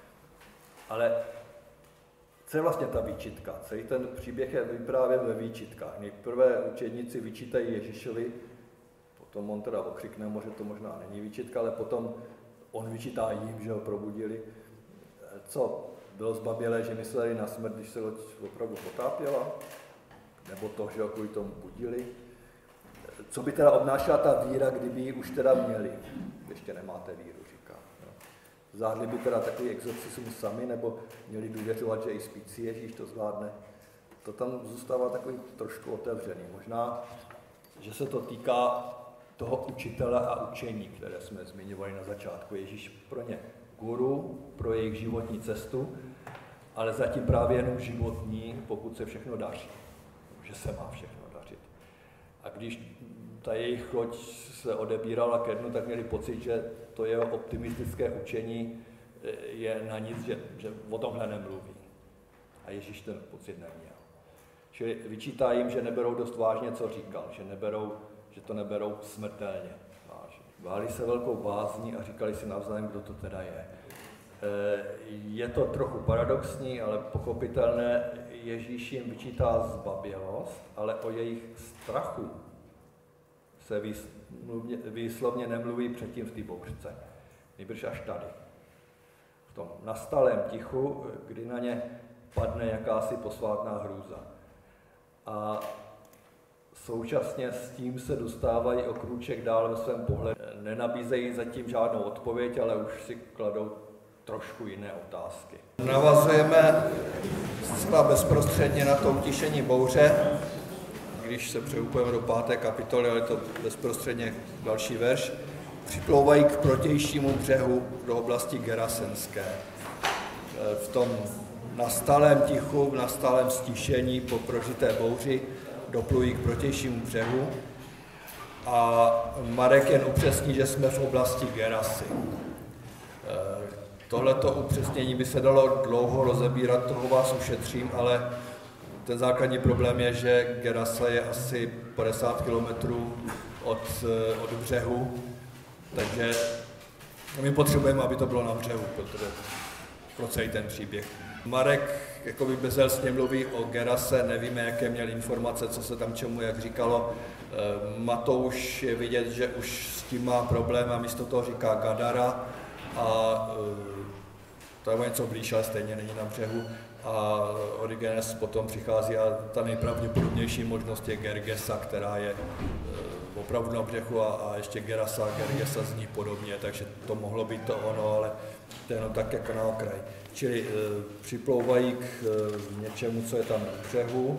ale co je vlastně ta výčitka? Celý ten příběh je vyprávěn ve výčitkách. Nejprve učedníci vyčítají Ježíšovi, potom on teda okřikne, moře to možná není výčitka, ale potom on vyčítá jim, že ho probudili. Co? Bylo zbabělé, že mysleli na smrt, když se loď opravdu potápěla? Nebo to, že ho kvůli tomu budili? Co by teda obnášela ta víra, kdyby ji už teda měli? Ještě nemáte víru, říká. Zvládli by teda takový exorcismus sami, nebo měli důvěřovat, že i spící Ježíš to zvládne? To tam zůstává takový trošku otevřený. Možná, že se to týká toho učitele a učení, které jsme zmiňovali na začátku. Ježíš pro ně guru, pro jejich životní cestu, ale zatím právě jenom životní, pokud se všechno daří. Že se má všechno dařit. A když ta jejich loď se odebírala ke dnu, tak měli pocit, že to jeho optimistické učení je na nic, že, že o tomhle nemluví. A Ježíš ten pocit neměl. Čili vyčítá jim, že neberou dost vážně, co říkal, že, neberou, že to neberou smrtelně vážně. Báli se velkou bázní a říkali si navzájem, kdo to teda je. Je to trochu paradoxní, ale pochopitelné. Ježíš jim vyčítá zbabělost, ale o jejich strachu se výslovně nemluví předtím v té bouřce. Nejbrž až tady. V tom nastalém tichu, kdy na ně padne jakási posvátná hrůza. A současně s tím se dostávají o krůček dál ve svém pohledu. Nenabízejí zatím žádnou odpověď, ale už si kladou trošku jiné otázky. Navazujeme zcela bezprostředně na to utišení bouře. Když se přeupujeme do páté kapitoly, ale to bezprostředně další verš, připlouvají k protějšímu břehu do oblasti Gerasenské. V tom nastalém tichu, v nastalém stišení po prožité bouři doplují k protějšímu břehu a Marek jen upřesní, že jsme v oblasti Gerasy. Tohleto upřesnění by se dalo dlouho rozebírat, toho vás ušetřím, ale ten základní problém je, že Gerasa je asi padesát kilometrů od, od břehu, takže my potřebujeme, aby to bylo na břehu, protože pro celý ten příběh. Marek jakoby bezelstně mluví o Gerase, nevíme, jaké měl informace, co se tam čemu jak říkalo. Matouš je vidět, že už s tím má problém a místo toho říká Gadara a to je něco blíž, ale stejně není na břehu. A Origenes potom přichází a ta nejpravděpodobnější možnost je Gergesa, která je opravdu na břehu a, a ještě Gerasa, Gergesa zní podobně, takže to mohlo být to ono, ale to je jenom tak jako na okraj. Čili e, připlouvají k e, něčemu, co je tam na břehu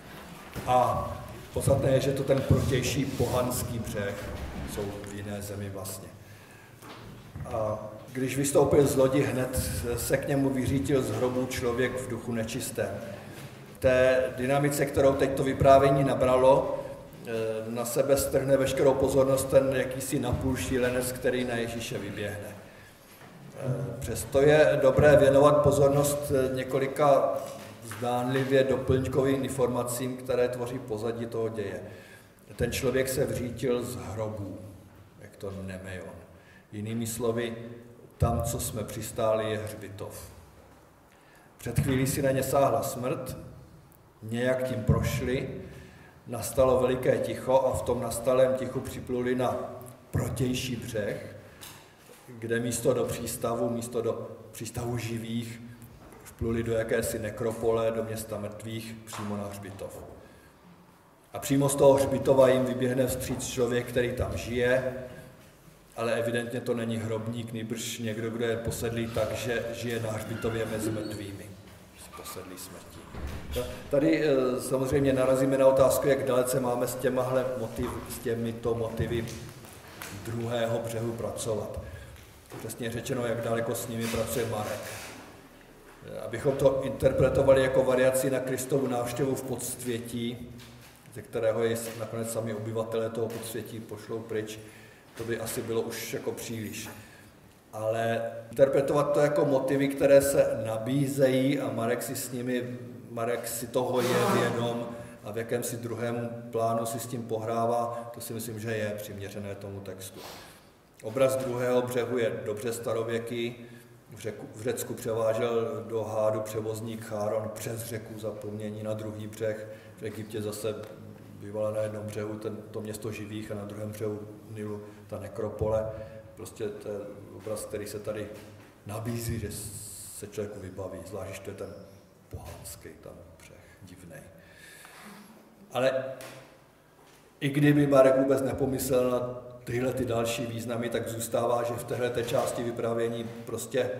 a podstatné je, že to ten protější pohanský břeh, jsou v jiné zemi vlastně. A když vystoupil z lodi, hned se k němu vyřítil z hrobu člověk v duchu nečistém. Té dynamice, kterou teď to vyprávění nabralo, na sebe strhne veškerou pozornost ten jakýsi napůl šílenec, který na Ježíše vyběhne. Přesto je dobré věnovat pozornost několika zdánlivě doplňkovým informacím, které tvoří pozadí toho děje. Ten člověk se vřítil z hrobů, jak to Nemejon. Jinými slovy, tam, co jsme přistáli, je hřbitov. Před chvílí si na ně sáhla smrt, nějak tím prošli, nastalo veliké ticho a v tom nastalém tichu připluli na protější břeh, kde místo do přístavu, místo do přístavu živých, vpluli do jakési nekropole, do města mrtvých, přímo na hřbitov. A přímo z toho hřbitova jim vyběhne vstříc člověk, který tam žije, ale evidentně to není hrobník, nýbrž někdo, kdo je posedlý tak, že žije na hřbitově mezi mrtvými. Posedlý smrtí. Tady samozřejmě narazíme na otázku, jak dalece máme s, motiv, s těmito motivy druhého břehu pracovat. Přesně řečeno, jak daleko s nimi pracuje Marek. Abychom to interpretovali jako variaci na Kristovu návštěvu v podsvětí, ze kterého je nakonec sami obyvatelé toho podsvětí pošlou pryč, to by asi bylo už jako příliš. Ale interpretovat to jako motivy, které se nabízejí a Marek si s nimi, Marek si toho je vědom a v jakémsi druhému plánu si s tím pohrává, to si myslím, že je přiměřené tomu textu. Obraz druhého břehu je dobře starověký, v, řeku, v Řecku převážel do Hádu převozník Cháron přes řeku zapomnění na druhý břeh, v Egyptě zase bývala na jednom břehu ten, to město živých a na druhém břehu Nilu ta nekropole. Prostě to je obraz, který se tady nabízí, že se člověku vybaví, zvlášť, že to je ten pohanský tam břeh, divnej. Ale i kdyby Marek vůbec nepomyslel na tyhle ty další významy, tak zůstává, že v téhleté části vyprávění prostě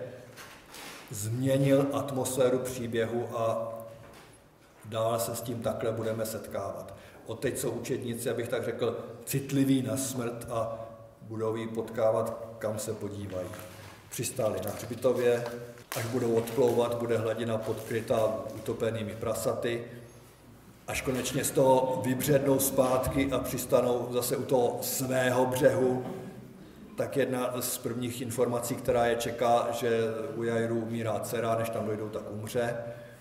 změnil atmosféru příběhu a dál se s tím takhle budeme setkávat. Odteď jsou učedníci, abych tak řekl, citliví na smrt a budou jí potkávat, kam se podívají. Přistáli na hřbitově, až budou odplouvat, bude hladina podkrytá utopenými prasaty, až konečně z toho vybřednou zpátky a přistanou zase u toho svého břehu, tak jedna z prvních informací, která je čeká, že u Jairu umírá dcera, než tam dojdou, tak umře.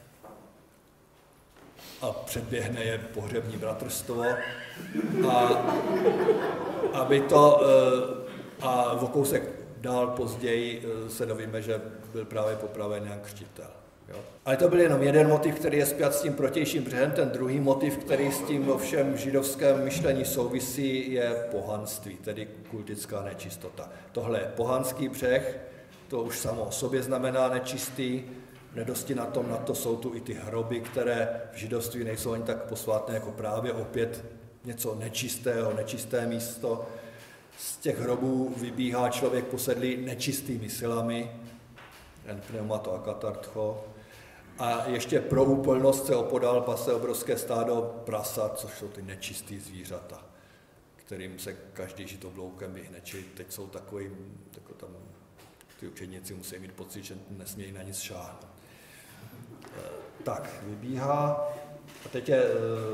A předběhne je pohřební bratrstvo. A aby to, a o kousek dál později se dovíme, že byl právě popraven Jan Křtitel. Jo. Ale to byl jenom jeden motiv, který je spjat s tím protějším břehem. Ten druhý motiv, který s tím ovšem židovském myšlení souvisí, je pohanství, tedy kultická nečistota. Tohle je pohanský břeh, to už samo o sobě znamená nečistý. Nedosti na tom, na to jsou tu i ty hroby, které v židovství nejsou ani tak posvátné jako právě opět něco nečistého, nečisté místo. Z těch hrobů vybíhá člověk posedlý nečistými silami, en pneumato a katartcho. A ještě pro úplnost se opodál pase obrovské stádo prasat, což jsou ty nečistý zvířata, kterým se každý židobloukem vyhne. Čili teď jsou takový, tako tam ty učedníci musí mít pocit, že nesmějí na nic šáhnout. Tak, vybíhá. A teď je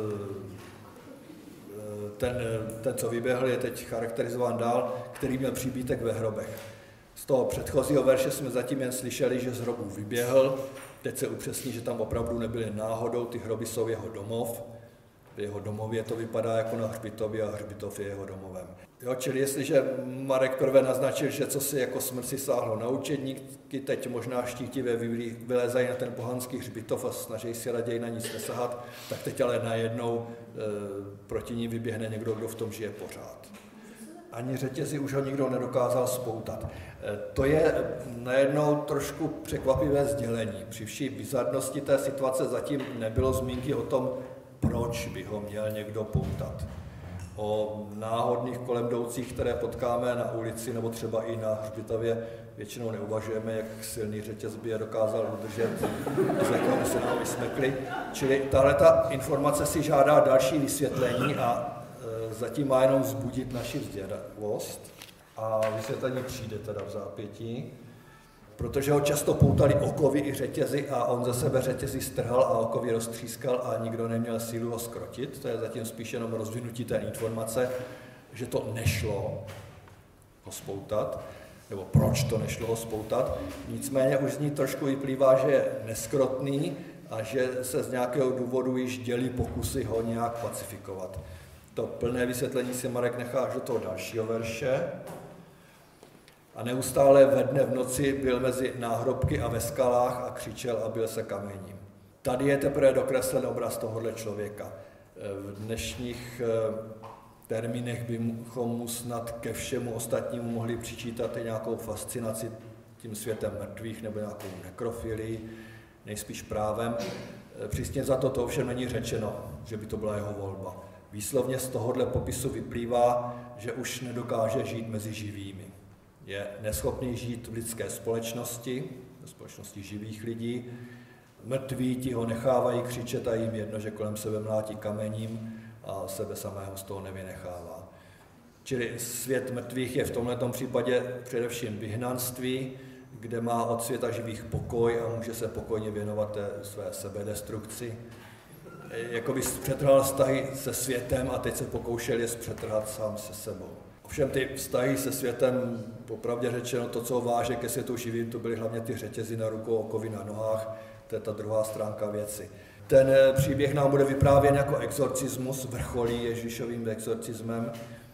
ten, ten, co vyběhl, je teď charakterizován dál, který měl příbytek ve hrobech. Z toho předchozího verše jsme zatím jen slyšeli, že z hrobů vyběhl. Teď se upřesní, že tam opravdu nebyly náhodou, ty hroby jsou jeho domov. V jeho domově to vypadá jako na hřbitově a hřbitov je jeho domovem. Jo, čili jestliže Marek prvé naznačil, že co si jako smrt si sáhlo na učedníky, teď možná štítivě vylézají na ten pohanský hřbitov a snaží si raději na nic nesahat, tak teď ale najednou e, proti ní vyběhne někdo, kdo v tom žije pořád. Ani řetězy už ho nikdo nedokázal spoutat. E, to je najednou trošku překvapivé sdělení. Při vší bizarnosti té situace zatím nebylo zmínky o tom, proč by ho měl někdo poutat. O náhodných kolem jdoucích, které potkáme na ulici nebo třeba i na hřbitově, většinou neuvažujeme, jak silný řetěz by je dokázal udržet, z jakého by se nám vysmekli. Čili tahle ta informace si žádá další vysvětlení a e, zatím má jenom vzbudit naši vzdělavost. A vysvětlení přijde teda v zápětí, protože ho často poutali okovy i řetězy a on ze sebe řetězy strhal a okovy roztřískal a nikdo neměl sílu ho skrotit. To je zatím spíš jenom rozvinutí té informace, že to nešlo ho spoutat, nebo proč to nešlo ho spoutat. Nicméně už z ní trošku vyplývá, že je neskrotný a že se z nějakého důvodu již dělí pokusy ho nějak pacifikovat. To plné vysvětlení si Marek nechá až do toho dalšího verše. A neustále ve dne v noci byl mezi náhrobky a ve skalách a křičel a byl se kamením. Tady je teprve dokreslen obraz tohohle člověka. V dnešních termínech bychom mu snad ke všemu ostatnímu mohli přičítat i nějakou fascinaci tím světem mrtvých nebo nějakou nekrofilii, nejspíš právem. Přesně za to to ovšem není řečeno, že by to byla jeho volba. Výslovně z tohohle popisu vyplývá, že už nedokáže žít mezi živými. Je neschopný žít v lidské společnosti, ve společnosti živých lidí. Mrtví ti ho nechávají křičet a jim jedno, že kolem sebe mlátí kamením a sebe samého z toho nevynechává. Čili svět mrtvých je v tomto případě především vyhnanství, kde má od světa živých pokoj a může se pokojně věnovat té své sebedestrukci. Jakoby zpřetrhal vztahy se světem a teď se pokoušel je zpřetrhat sám se sebou. Ovšem ty vztahy se světem, popravdě řečeno, to, co váže ke světu živým, to byly hlavně ty řetězy na rukou, okovy na nohách, to je ta druhá stránka věci. Ten příběh nám bude vyprávěn jako exorcismus, vrcholí Ježíšovým exorcismem.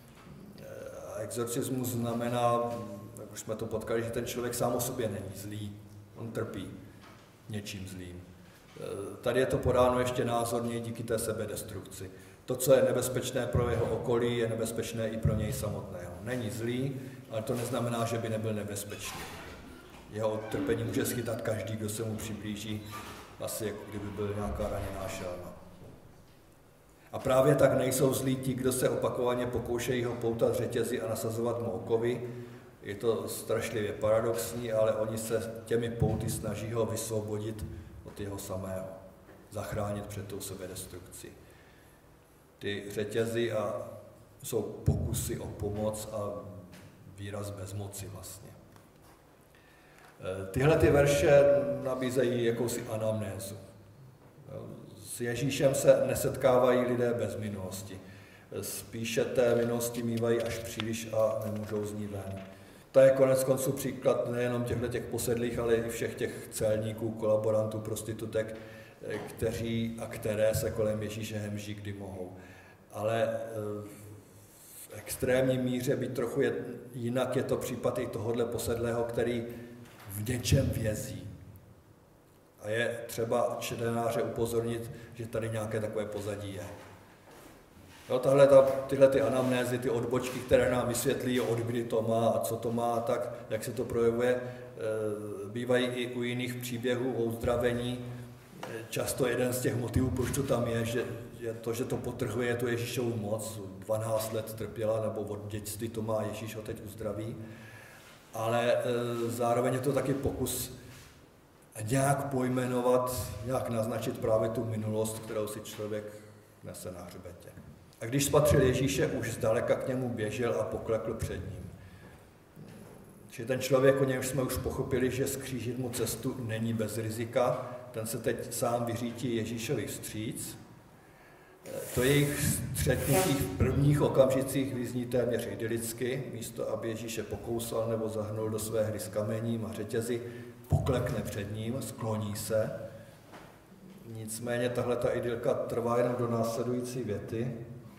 Exorcismus znamená, jak už jsme to potkali, že ten člověk sám o sobě není zlý, on trpí něčím zlým. Tady je to podáno ještě názorně díky té sebedestrukci. To, co je nebezpečné pro jeho okolí, je nebezpečné i pro něj samotného. Není zlý, ale to neznamená, že by nebyl nebezpečný. Jeho trpení může schytat každý, kdo se mu přiblíží, asi jako kdyby byl nějaká raněná šelma. A právě tak nejsou zlí ti, kdo se opakovaně pokoušejí ho poutat řetězy a nasazovat mu okovy. Je to strašlivě paradoxní, ale oni se těmi pouty snaží ho vysvobodit od jeho samého, zachránit před tou sebedestrukcí. Ty řetězy a jsou pokusy o pomoc a výraz bezmoci vlastně. Tyhle ty verše nabízejí jakousi anamnézu. S Ježíšem se nesetkávají lidé bez minulosti. Spíše té minulosti mívají až příliš a nemůžou z ní ven. To je konec konců příklad nejenom těchto těch posedlých, ale i všech těch celníků, kolaborantů, prostitutek, kteří a které se kolem Ježíše hemží, kdy mohou. Ale v extrémní míře, byť trochu je, jinak je to případ i tohohle posedlého, který v něčem vězí. A je třeba čtenáře upozornit, že tady nějaké takové pozadí je. Jo, tahle, ta, tyhle ty anamnézy, ty odbočky, které nám vysvětlí, od kdy to má a co to má, tak jak se to projevuje, e, bývají i u jiných příběhů o uzdravení. Často jeden z těch motivů, proč to tam je, že je to, že to potrhuje tu Ježíšovu moc. dvanáct let trpěla, nebo od dětství to má, Ježíš ho teď uzdraví. Ale e, zároveň je to taky pokus nějak pojmenovat, nějak naznačit právě tu minulost, kterou si člověk nese na hřbetě. A když spatřil Ježíše, už zdaleka k němu běžel a poklekl před ním. Čili ten člověk, o němž jsme už pochopili, že skřížit mu cestu není bez rizika, ten se teď sám vyřítí Ježíšovi vstříc. To jejich střetnutí v prvních okamžicích vyzní téměř idylicky, místo aby Ježíše pokousal nebo zahrnul do své hry s kamením a řetězy, poklekne před ním, skloní se. Nicméně tahle ta idylka trvá jenom do následující věty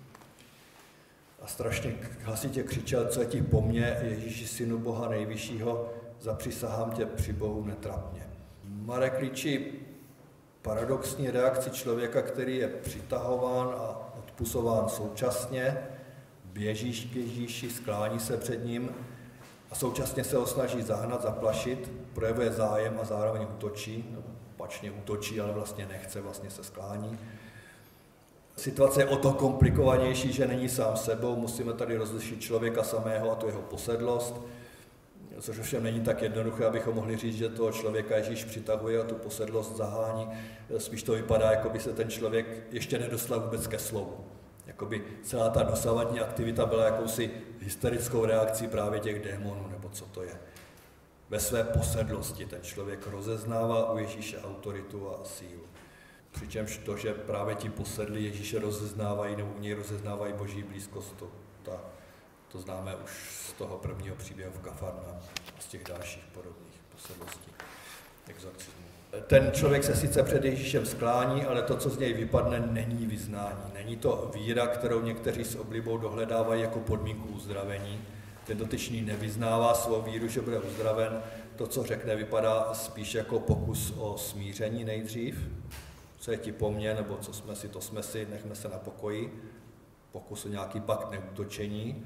a strašně hlasitě křičel, co je ti po mně, Ježíši, synu Boha nejvyššího, zapřísahám tě při Bohu netrapně. Marek líčí paradoxní reakci člověka, který je přitahován a odpusován současně, běží k Ježíši, sklání se před ním a současně se ho snaží zahnat, zaplašit, projevuje zájem a zároveň útočí, no, opačně útočí, ale vlastně nechce, vlastně se sklání. Situace je o to komplikovanější, že není sám sebou, musíme tady rozlišit člověka samého a tu jeho posedlost, což ovšem není tak jednoduché, abychom mohli říct, že toho člověka Ježíš přitahuje a tu posedlost zahání. Spíš to vypadá, jako by se ten člověk ještě nedostal vůbec ke slovu. Jakoby celá ta dosavadní aktivita byla jakousi hysterickou reakcí právě těch démonů, nebo co to je. Ve své posedlosti ten člověk rozeznává u Ježíše autoritu a sílu. Přičemž to, že právě ti posedlí Ježíše rozeznávají, nebo u něj rozeznávají boží blízkost, to, ta, to známe už z toho prvního příběhu v Kafarnaum a z těch dalších podobných posedlostí, exorcismů. Ten člověk se sice před Ježíšem sklání, ale to, co z něj vypadne, není vyznání. Není to víra, kterou někteří s oblibou dohledávají jako podmínku uzdravení. Ten dotyčný nevyznává svou víru, že bude uzdraven. To, co řekne, vypadá spíš jako pokus o smíření nejdřív. Co je ti po mně, nebo co jsme si, to jsme si, nechme se na pokoji. Pokus o nějaký pakt neútočení.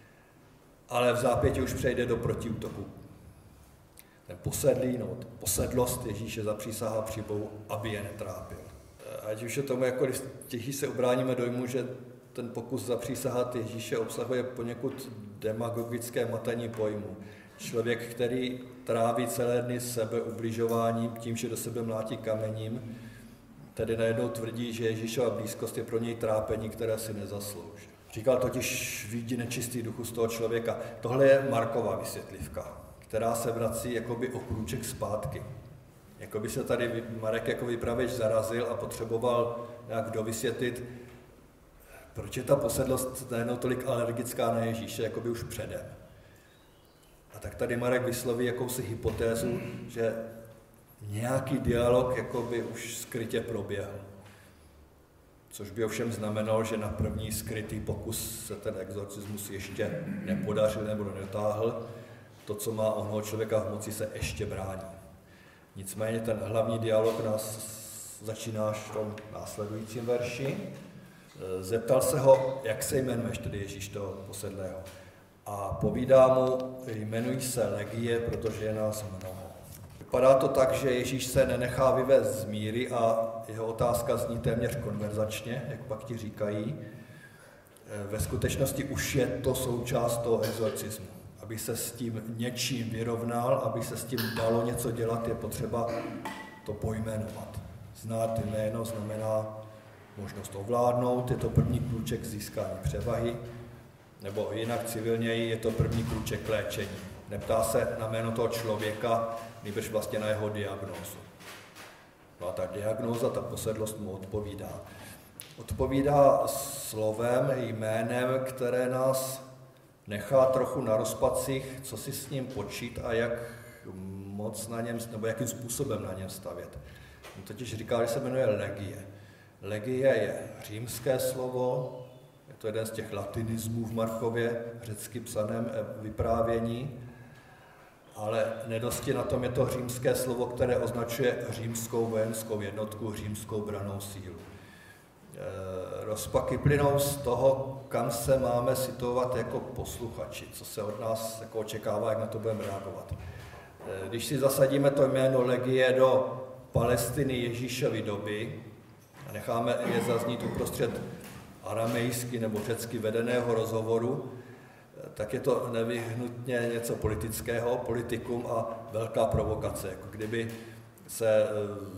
Ale v zápěti už přejde do protiútoku. Ten posedlý, no, posedlost Ježíše zapřísahá při Bohu, aby je netrápil. Ať už je tomu, jako těží se ubráníme dojmu, že ten pokus zapřísahat Ježíše obsahuje poněkud demagogické matení pojmu. Člověk, který tráví celé dny sebeubližováním, tím, že do sebe mlátí kamením, tedy najednou tvrdí, že Ježíšova blízkost je pro něj trápení, které si nezaslouží. Říkal totiž, vyjdi nečistý duchu z toho člověka. Tohle je Markova vysvětlivka, která se vrací jakoby o krůček zpátky. Jakoby se tady Marek jako vypravěč zarazil a potřeboval nějak dovysvětlit, proč je ta posedlost najednou tolik alergická na Ježíše, jakoby už předem. A tak tady Marek vysloví jakousi hypotézu, že nějaký dialog jakoby už skrytě proběhl. Což by ovšem znamenalo, že na první skrytý pokus se ten exorcismus ještě nepodařil nebo nedotáhl. To, co má onoho člověka v moci, se ještě brání. Nicméně ten hlavní dialog nás začíná v tom následujícím verši. Zeptal se ho, jak se jmenuješ, tedy Ježíš toho posedlého. A povídá mu, jmenují se Legie, protože je nás mnoho. Vypadá to tak, že Ježíš se nenechá vyvést z míry a jeho otázka zní téměř konverzačně, jak pak ti říkají. Ve skutečnosti už je to součást toho exorcismu. Aby se s tím něčím vyrovnal, aby se s tím dalo něco dělat, je potřeba to pojmenovat. Znát jméno znamená možnost ovládnout, je to první krůček získání převahy, nebo jinak civilněji je to první krůček k léčení. Neptá se na jméno toho člověka, nýbrž vlastně na jeho diagnózu. No a ta diagnóza, ta posedlost mu odpovídá. Odpovídá slovem, jménem, které nás nechá trochu na rozpacích, co si s ním počít a jak moc na něm, nebo jakým způsobem na něm stavět. On totiž říká, že se jmenuje Legie. Legie je římské slovo, je to jeden z těch latinismů v Markově, řecky psaném vyprávění, ale nedosti na tom je to římské slovo, které označuje římskou vojenskou jednotku, římskou brannou sílu. Rozpaky plynou z toho, kam se máme situovat jako posluchači, co se od nás jako očekává, jak na to budeme reagovat. Když si zasadíme to jméno Legie do Palestiny Ježíšovy doby a necháme je zaznít uprostřed aramejsky nebo řecky vedeného rozhovoru, tak je to nevyhnutně něco politického, politikum a velká provokace, jako kdyby se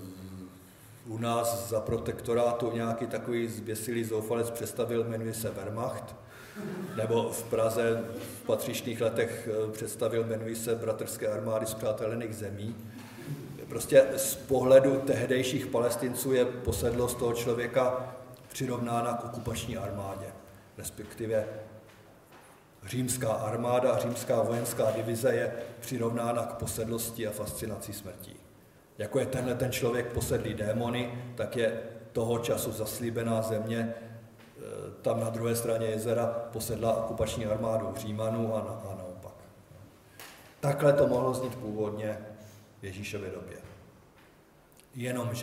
u nás za protektorátu nějaký takový zběsilý zoufalec představil, jmenuje se Wehrmacht, nebo v Praze v patřičných letech představil, jmenuje se Bratrské armády spřátelených zemí. Prostě z pohledu tehdejších Palestinců je posedlost toho člověka přirovnána k okupační armádě, respektive římská armáda, římská vojenská divize je přirovnána k posedlosti a fascinaci smrtí. jako je tenhle ten člověk posedlý démony, tak je toho času zaslíbená země, tam na druhé straně jezera posedla okupační armádou Římanů a, na, a naopak. Takhle to mohlo znít původně v Ježíšově době. Jenomže,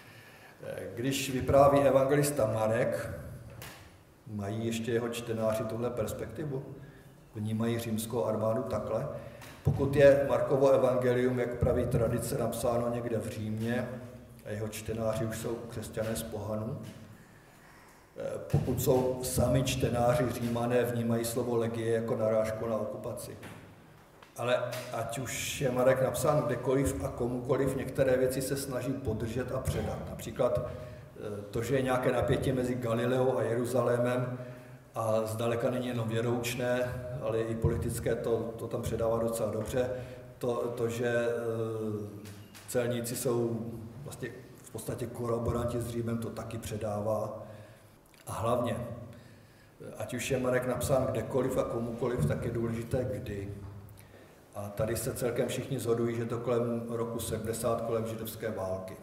když vypráví evangelista Marek, mají ještě jeho čtenáři tuhle perspektivu? Vnímají římskou armádu takhle? Pokud je Markovo evangelium, jak praví tradice, napsáno někde v Římě a jeho čtenáři už jsou křesťané z pohanů, pokud jsou sami čtenáři Římané, vnímají slovo legie jako narážku na okupaci. Ale ať už je Marek napsán kdekoliv a komukoliv, některé věci se snaží podržet a předat. Například to, že je nějaké napětí mezi Galileou a Jeruzalémem a zdaleka není jenom věroučné, ale i politické, to, to tam předává docela dobře. To, to že celníci jsou vlastně v podstatě kolaboranti s Římem, to taky předává. A hlavně, ať už je Marek napsán kdekoliv a komukoliv, tak je důležité kdy. A tady se celkem všichni shodují, že to kolem roku sedmdesát, kolem židovské války.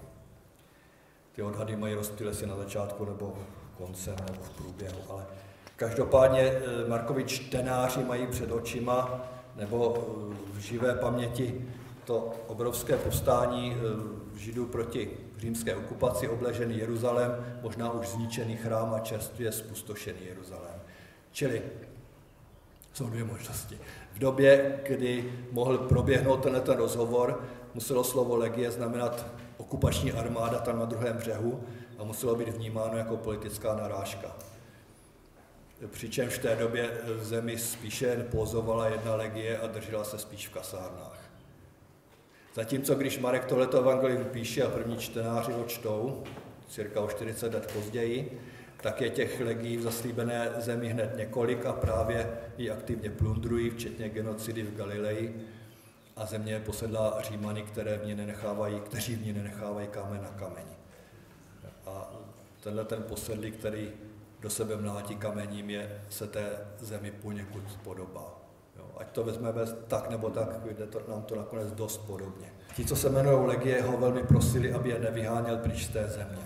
Ty odhady mají rozptýle si na začátku nebo koncem nebo v průběhu, ale každopádně Markovi čtenáři mají před očima nebo v živé paměti to obrovské povstání Židů proti římské okupaci, obležený Jeruzalém, možná už zničený chrám a čerstvě zpustošený Jeruzalém. Čili jsou dvě možnosti. V době, kdy mohl proběhnout tenhle ten rozhovor, muselo slovo legie znamenat okupační armáda tam na druhém břehu a muselo být vnímáno jako politická narážka. Přičemž v té době v zemi spíše jen pozovala jedna legie a držela se spíš v kasárnách. Zatímco když Marek tohleto evangelium píše a první čtenáři ho čtou, cirka o čtyřicet let později, tak je těch legií v zaslíbené zemi hned několik a právě ji aktivně plundrují, včetně genocidy v Galileji a země je posedlá Římany, které v ní nenechávají, kteří v ní nenechávají kámen na kameni. A tenhle ten posedlý, který do sebe mlátí kamením, je, se té zemi poněkud podobá. Jo, ať to vezmeme tak nebo tak, jde to, nám to nakonec dost podobně. Ti, co se jmenují legie, ho velmi prosili, aby je nevyháněl pryč z té země.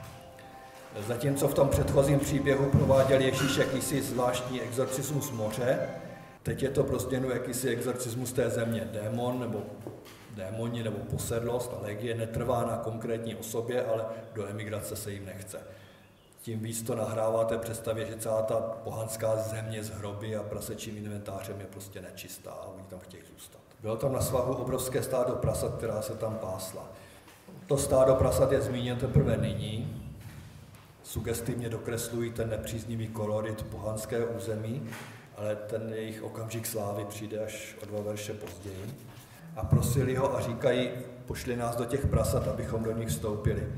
Zatímco v tom předchozím příběhu prováděl Ježíš jakýsi zvláštní exorcismus moře, teď je to pro změnu jakýsi exorcismus té země. Démon nebo démoni nebo posedlost a legie netrvá na konkrétní osobě, ale do emigrace se jim nechce. Tím víc to nahrává té představě, že celá ta pohanská země z hroby a prasečím inventářem je prostě nečistá a oni tam chtějí zůstat. Bylo tam na svahu obrovské stádo prasat, která se tam pásla. To stádo prasat je zmíněno teprve nyní, sugestivně dokreslují ten nepříznivý kolorit pohanské území, ale ten jejich okamžik slávy přijde až o dva verše později. A prosili ho a říkají, pošli nás do těch prasat, abychom do nich vstoupili.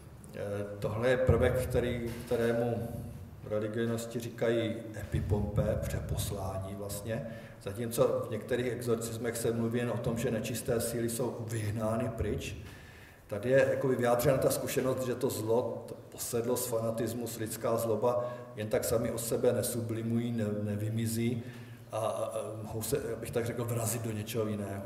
Tohle je prvek, který, kterému religionisti říkají epipompe, přeposlání vlastně, zatímco v některých exorcismech se mluví jen o tom, že nečisté síly jsou vyhnány pryč. Tady je jako vyjádřena ta zkušenost, že to zlo, to posedlost, fanatismus, lidská zloba jen tak sami o sebe nesublimují, ne, nevymizí a, a, a mohou se, abych tak řekl, vrazit do něčeho jiného.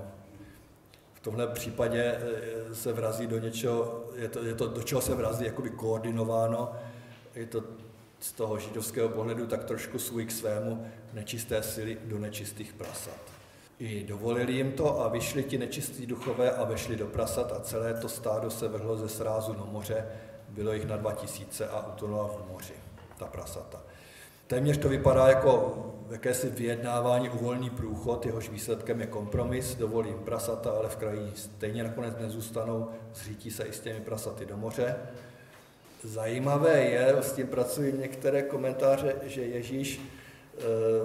V tomhle případě se vrazí do něčeho, je to, je to do čeho se vrazí jakoby koordinováno, je to z toho židovského pohledu tak trošku svůj k svému nečisté síly do nečistých prasat. I dovolili jim to a vyšli ti nečistí duchové a vešli do prasat a celé to stádo se vrhlo ze srázu na moře, bylo jich na dva tisíce a utonula v moři, ta prasata. Téměř to vypadá jako jakési vyjednávání, uvolný průchod, jehož výsledkem je kompromis, dovolím prasata, ale v krajině stejně nakonec nezůstanou, zřítí se i s těmi prasaty do moře. Zajímavé je, s tím pracují některé komentáře, že Ježíš e,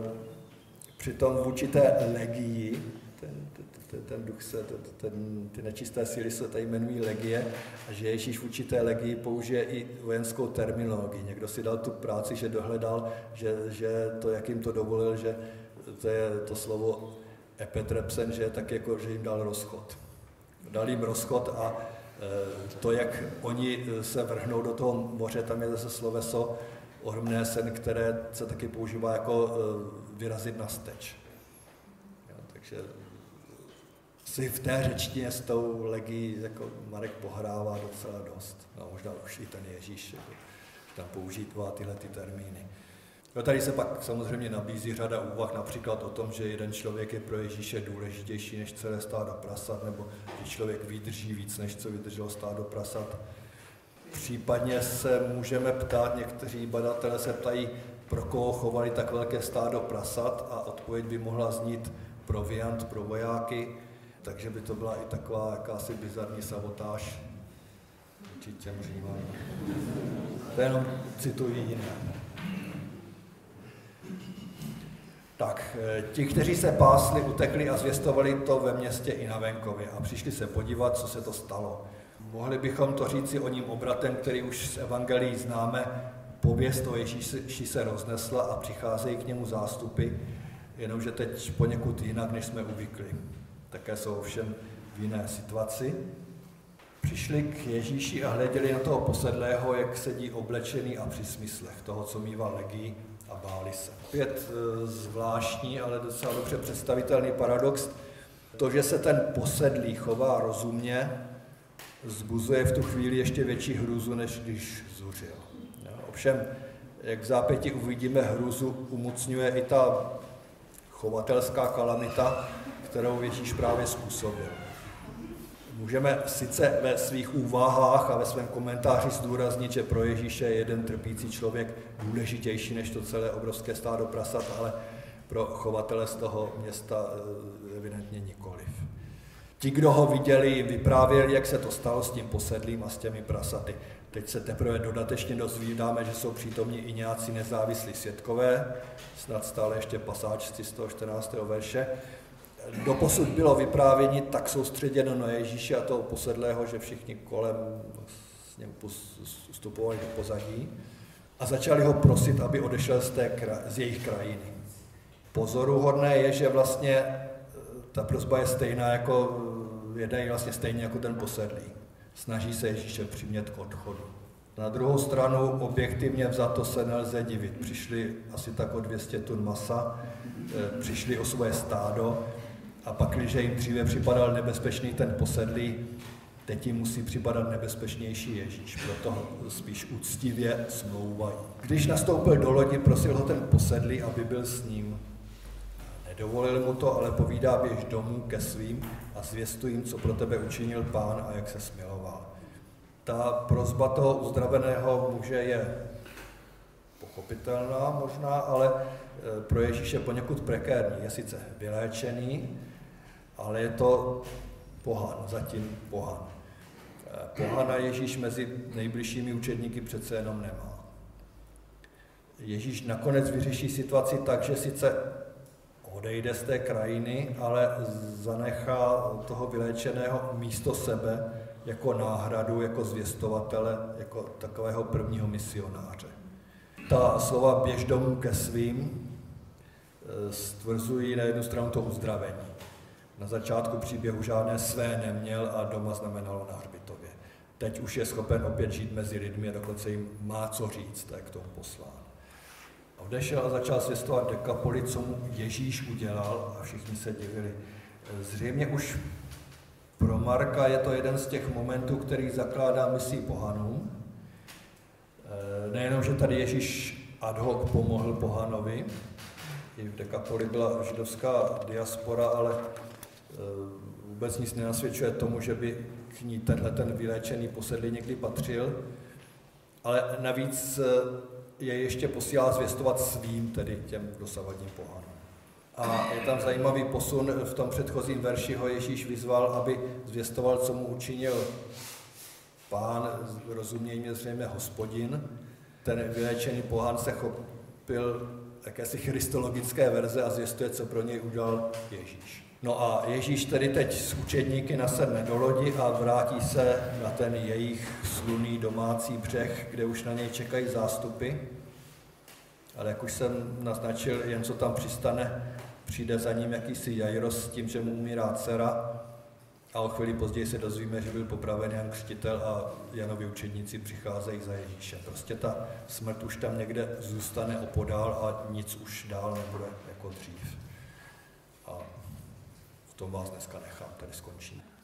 přitom vůči té legii, ten, ten, ten duch se, ten, ty nečisté síly se tady jmenují legie, a že Ježíš vůči té legii použije i vojenskou terminologii. Někdo si dal tu práci, že dohledal, že, že to, jak jim to dovolil, že to je to slovo epetrepsen, že je tak jako, že jim dal rozchod. Dal jim rozchod a to, jak oni se vrhnou do toho moře, tam je zase sloveso ormnésen, které se taky používá jako vyrazit na steč. Jo, takže si v té řečtině s tou legií jako Marek pohrává docela dost. No, možná už i ten Ježíš, jako, tam používá tyhle ty termíny. No, tady se pak samozřejmě nabízí řada úvah, například o tom, že jeden člověk je pro Ježíše důležitější než celé stádo prasat, nebo že člověk vydrží víc, než co vydrželo stádo prasat. Případně se můžeme ptát, někteří badatelé se ptají, pro koho chovali tak velké stádo prasat, a odpověď by mohla znít proviant pro vojáky, takže by to byla i taková jakási bizarní sabotáž vůči těm Římanům. To jenom cituji jiné. Tak, ti, kteří se pásli, utekli a zvěstovali to ve městě i na venkově a přišli se podívat, co se to stalo. Mohli bychom to říci o ním obratem, který už z evangelií známe. Pověst o Ježíši se roznesla a přicházejí k němu zástupy, jenomže teď poněkud jinak, než jsme uvykli. Také jsou ovšem v jiné situaci. Přišli k Ježíši a hleděli na toho posedlého, jak sedí oblečený a při smyslech toho, co mívá legii, a báli se. Opět zvláštní, ale docela dobře představitelný paradox. To, že se ten posedlý chová rozumně, vzbuzuje v tu chvíli ještě větší hrůzu, než když zuřil. Ovšem, jak v zápěti uvidíme, hrůzu umocňuje i ta chovatelská kalamita, kterou Ježíš právě způsobil. Můžeme sice ve svých úvahách a ve svém komentáři zdůraznit, že pro Ježíše je jeden trpící člověk důležitější než to celé obrovské stádo prasat, ale pro chovatele z toho města evidentně nikoliv. Ti, kdo ho viděli, vyprávěli, jak se to stalo s tím posedlým a s těmi prasaty. Teď se teprve dodatečně dozvídáme, že jsou přítomní i nějací nezávislí svědkové, snad stále ještě pasáž z sto čtrnáctého verše. Doposud bylo vyprávění tak soustředěno na Ježíše a toho posedlého, že všichni kolem s ním vstupovali do pozadí a začali ho prosit, aby odešel z, té, z jejich krajiny. Pozoruhodné je, že vlastně ta prosba je stejná jako, je vlastně stejně jako ten posedlý. Snaží se Ježíše přimět k odchodu. Na druhou stranu objektivně vzato se nelze divit. Přišli asi tak o dvě stě tun masa, přišli o svoje stádo a pak, když jim dříve připadal nebezpečný ten posedlý, teď jim musí připadat nebezpečnější Ježíš, proto spíš úctivě smlouvají. Když nastoupil do lodi, prosil ho ten posedlý, aby byl s ním. Nedovolil mu to, ale povídá, běž domů ke svým a zvěstuj jim, co pro tebe učinil Pán a jak se smiloval. Ta prosba toho uzdraveného muže je pochopitelná možná, ale pro Ježíše poněkud prekérní. Je sice vyléčený, ale je to pohan, zatím pohan. Pohana Ježíš mezi nejbližšími učedníky přece jenom nemá. Ježíš nakonec vyřeší situaci tak, že sice odejde z té krajiny, ale zanechá toho vyléčeného místo sebe jako náhradu, jako zvěstovatele, jako takového prvního misionáře. Ta slova běž domů ke svým stvrzují na jednu stranu to uzdravení. Na začátku příběhu žádné své neměl a doma znamenalo na hřbitově. Teď už je schopen opět žít mezi lidmi a dokonce jim má co říct, tak k tomu poslán. A odešel a začal zvěstovat Dekapoli, co mu Ježíš udělal a všichni se divili. Zřejmě už pro Marka je to jeden z těch momentů, který zakládá misii pohanům. Nejenom, že tady Ježíš ad hoc pomohl pohanovi, i v Dekapoli byla židovská diaspora, ale vůbec nic nenasvědčuje tomu, že by k ní tenhle ten vyléčený posedlý někdy patřil, ale navíc je ještě posílá zvěstovat svým, tedy těm dosavadním pohanům. A je tam zajímavý posun, v tom předchozím verši ho Ježíš vyzval, aby zvěstoval, co mu učinil Pán, rozumějme zřejmě Hospodin. Ten vyléčený pohan se chopil jakési christologické verze a zvěstuje, co pro něj udělal Ježíš. No a Ježíš tedy teď s učedníky nasedne do lodi a vrátí se na ten jejich slunný domácí břeh, kde už na něj čekají zástupy. Ale jak už jsem naznačil, jen co tam přistane, přijde za ním jakýsi Jairos s tím, že mu umírá dcera a o chvíli později se dozvíme, že byl popraven Jan Křtitel a Janovi učedníci přicházejí za Ježíšem. Prostě ta smrt už tam někde zůstane opodál a nic už dál nebude jako dřív. A tom vás dneska nechám, tady skončím.